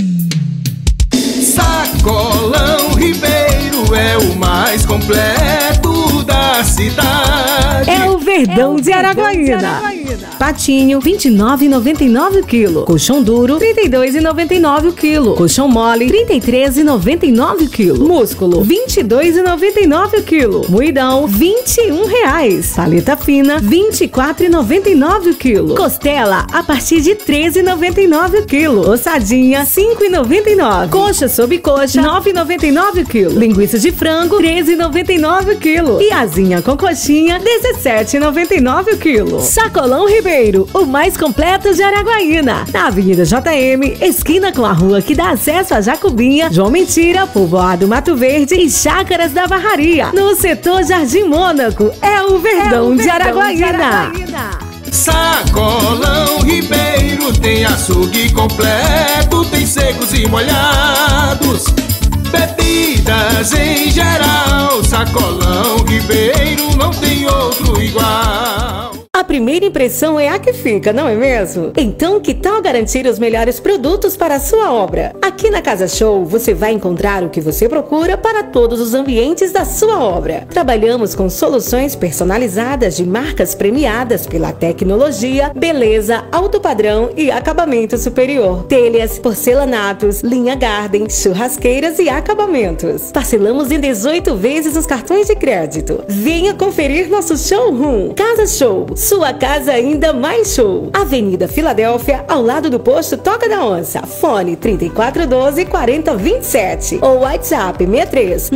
Sacolão Ribeiro é o mais completo da cidade. É o Verdão de Araguaína. Patinho, R$ 29,99 o quilo. Colchão duro, R$ 32,99 o quilo. Colchão mole, R$ 33,99 o quilo. Músculo, R$ 22,99 o quilo. Moidão, R$ 21,00. Paleta fina, R$ 24,99 o quilo. Costela, a partir de R$ 13,99 o quilo. Ossadinha, R$ 5,99. Coxa sob coxa, R$ 9,99 o quilo. Linguiça de frango, R$ 13,99 o quilo. E asinha com coxinha, R$ 17,99 o quilo. Sacolão Ribeiro, o mais completo de Araguaína. Na Avenida JM, esquina com a rua que dá acesso a Jacobinha, João Mentira, Povoado Mato Verde e Chácaras da Barraria. No setor Jardim Mônaco, é o Verdão de Araguaína. Sacolão Ribeiro tem açougue completo, tem secos e molhados, bebidas em geral. Sacolão Ribeiro não tem outro igual. A primeira impressão é a que fica, não é mesmo? Então, que tal garantir os melhores produtos para a sua obra? Aqui na Casa Show, você vai encontrar o que você procura para todos os ambientes da sua obra. Trabalhamos com soluções personalizadas de marcas premiadas pela tecnologia, beleza, alto padrão e acabamento superior. Telhas, porcelanatos, linha garden, churrasqueiras e acabamentos. Parcelamos em 18 vezes os cartões de crédito. Venha conferir nosso showroom. Casa Show, sua casa ainda mais show. Avenida Filadélfia, ao lado do posto Toca da Onça. Fone 3412-4027 ou WhatsApp 63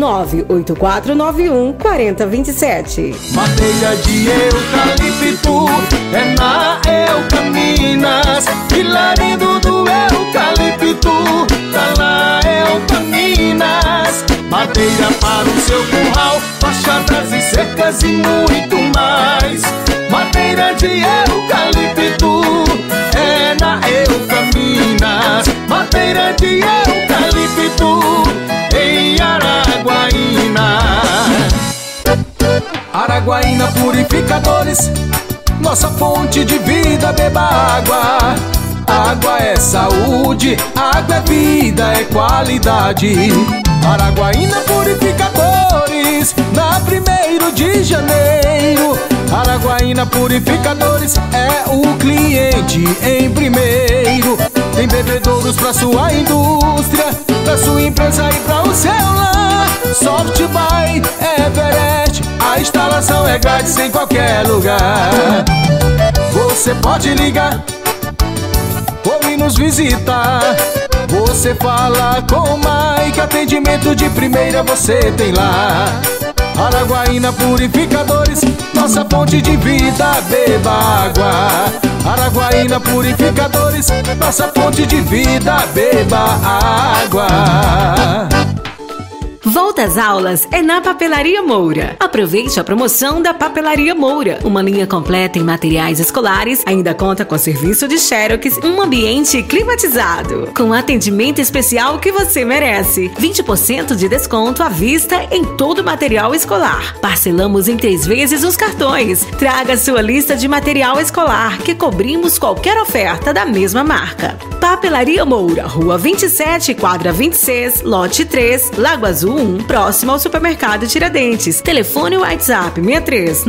98491-4027. Madeira de eucalipto é na Eucaminas. Filarindo do eucalipto tá na Eucaminas. Madeira para o seu curral, fachadas e cercas e muito mais. Madeira de eucalipto é na Eucaminas. Madeira de eucalipto em Araguaína. Araguaína Purificadores, nossa fonte de vida, beba água. Água é saúde, água é vida, é qualidade. Araguaína Purificadores, na 1º de janeiro. Araguaína Purificadores é o cliente em primeiro. Tem bebedouros pra sua indústria, pra sua empresa e pra o seu lar. Soft by Everest, a instalação é grátis em qualquer lugar. Você pode ligar ou ir nos visitar. Você fala com o Mike, atendimento de primeira você tem lá. Araguaína Purificadores, nossa fonte de vida, beba água. Araguaína Purificadores, nossa fonte de vida, beba água. Volta às aulas é na Papelaria Moura. Aproveite a promoção da Papelaria Moura. Uma linha completa em materiais escolares, ainda conta com serviço de xerox, um ambiente climatizado, com atendimento especial que você merece. 20% de desconto à vista em todo o material escolar. Parcelamos em 3 vezes os cartões. Traga sua lista de material escolar, que cobrimos qualquer oferta da mesma marca. Papelaria Moura, Rua 27, quadra 26, lote 3, Lago Azul 1, próximo ao supermercado Tiradentes. Telefone WhatsApp 63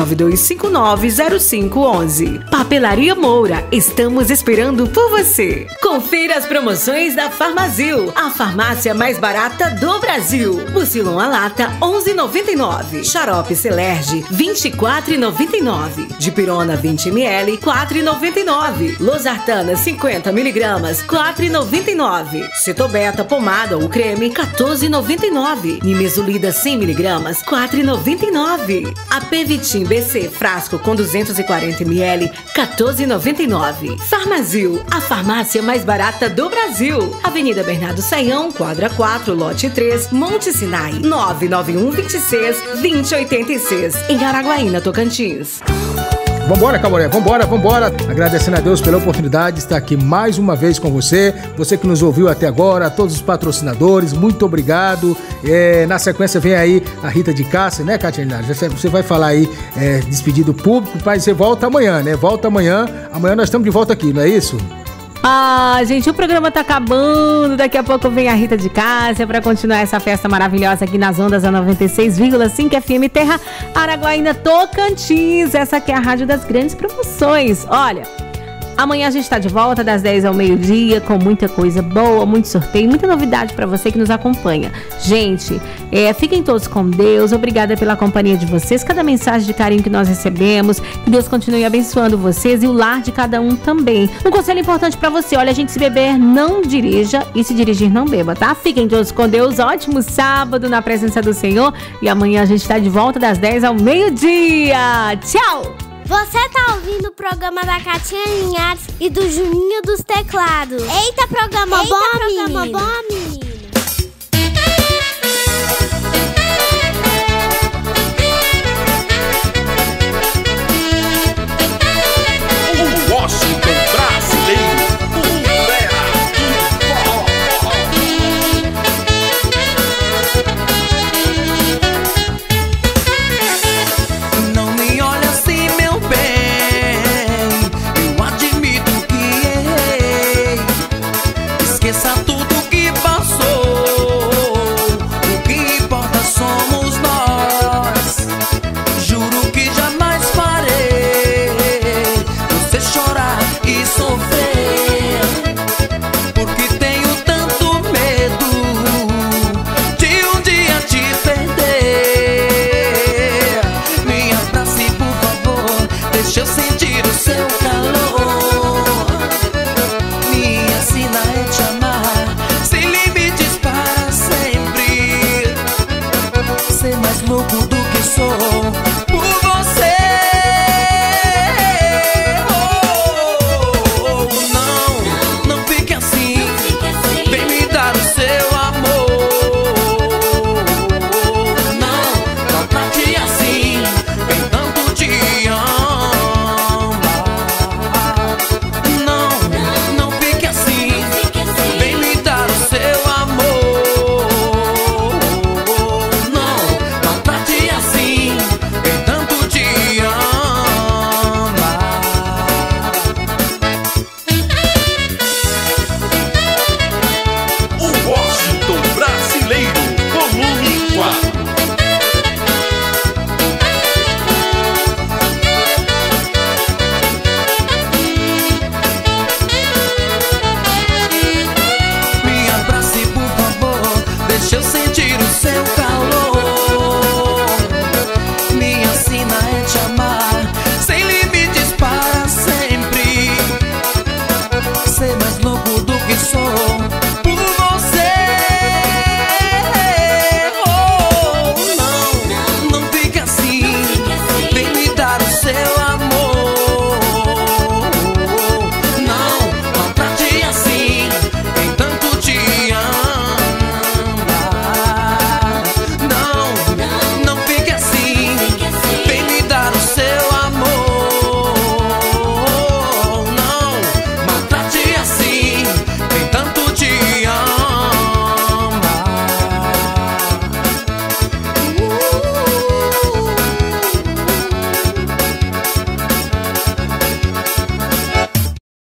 992590511. Papelaria Moura, estamos esperando por você. Confira as promoções da Farmazil, a farmácia mais barata do Brasil. Mucilon a lata 11,99. Xarope Celerge 24,99. Dipirona 20 ml 4,99. Losartana 50 mg 4,99. Cetobeta pomada ou creme 14,99. Nimesulida 100 mg 4,99. AP Vitim BC frasco com 240 ml 14,99. Farmazil, a farmácia mais barata do Brasil. Avenida Bernardo Saião, quadra 4, lote 3, Monte Sinai, 991 26 2086, em Araguaína, Tocantins. Vambora, Caboré, vambora. Agradecendo a Deus pela oportunidade de estar aqui mais uma vez com você. Você que nos ouviu até agora, todos os patrocinadores, muito obrigado. Na sequência vem aí a Rita de Cássia, né, Catiane? Você vai falar aí, despedido público, mas você volta amanhã, né? Volta amanhã. Amanhã nós estamos de volta aqui, não é isso? Gente, o programa tá acabando. Daqui a pouco vem a Rita de Cássia para continuar essa festa maravilhosa aqui nas ondas da 96,5 FM Terra Araguaína, Tocantins. Essa aqui é a rádio das grandes promoções. Olha, amanhã a gente tá de volta das 10 ao meio-dia com muita coisa boa, muito sorteio, muita novidade para você que nos acompanha. Gente, fiquem todos com Deus. Obrigada pela companhia de vocês, cada mensagem de carinho que nós recebemos. Que Deus continue abençoando vocês e o lar de cada um também. Um conselho importante para você: olha, gente, se beber, não dirija, e se dirigir, não beba, tá? Fiquem todos com Deus. Ótimo sábado na presença do Senhor. E amanhã a gente tá de volta das 10 ao meio-dia. Tchau! Você tá ouvindo o programa da Catinha Linhares e do Juninho dos Teclados. Eita, programa bom, menino!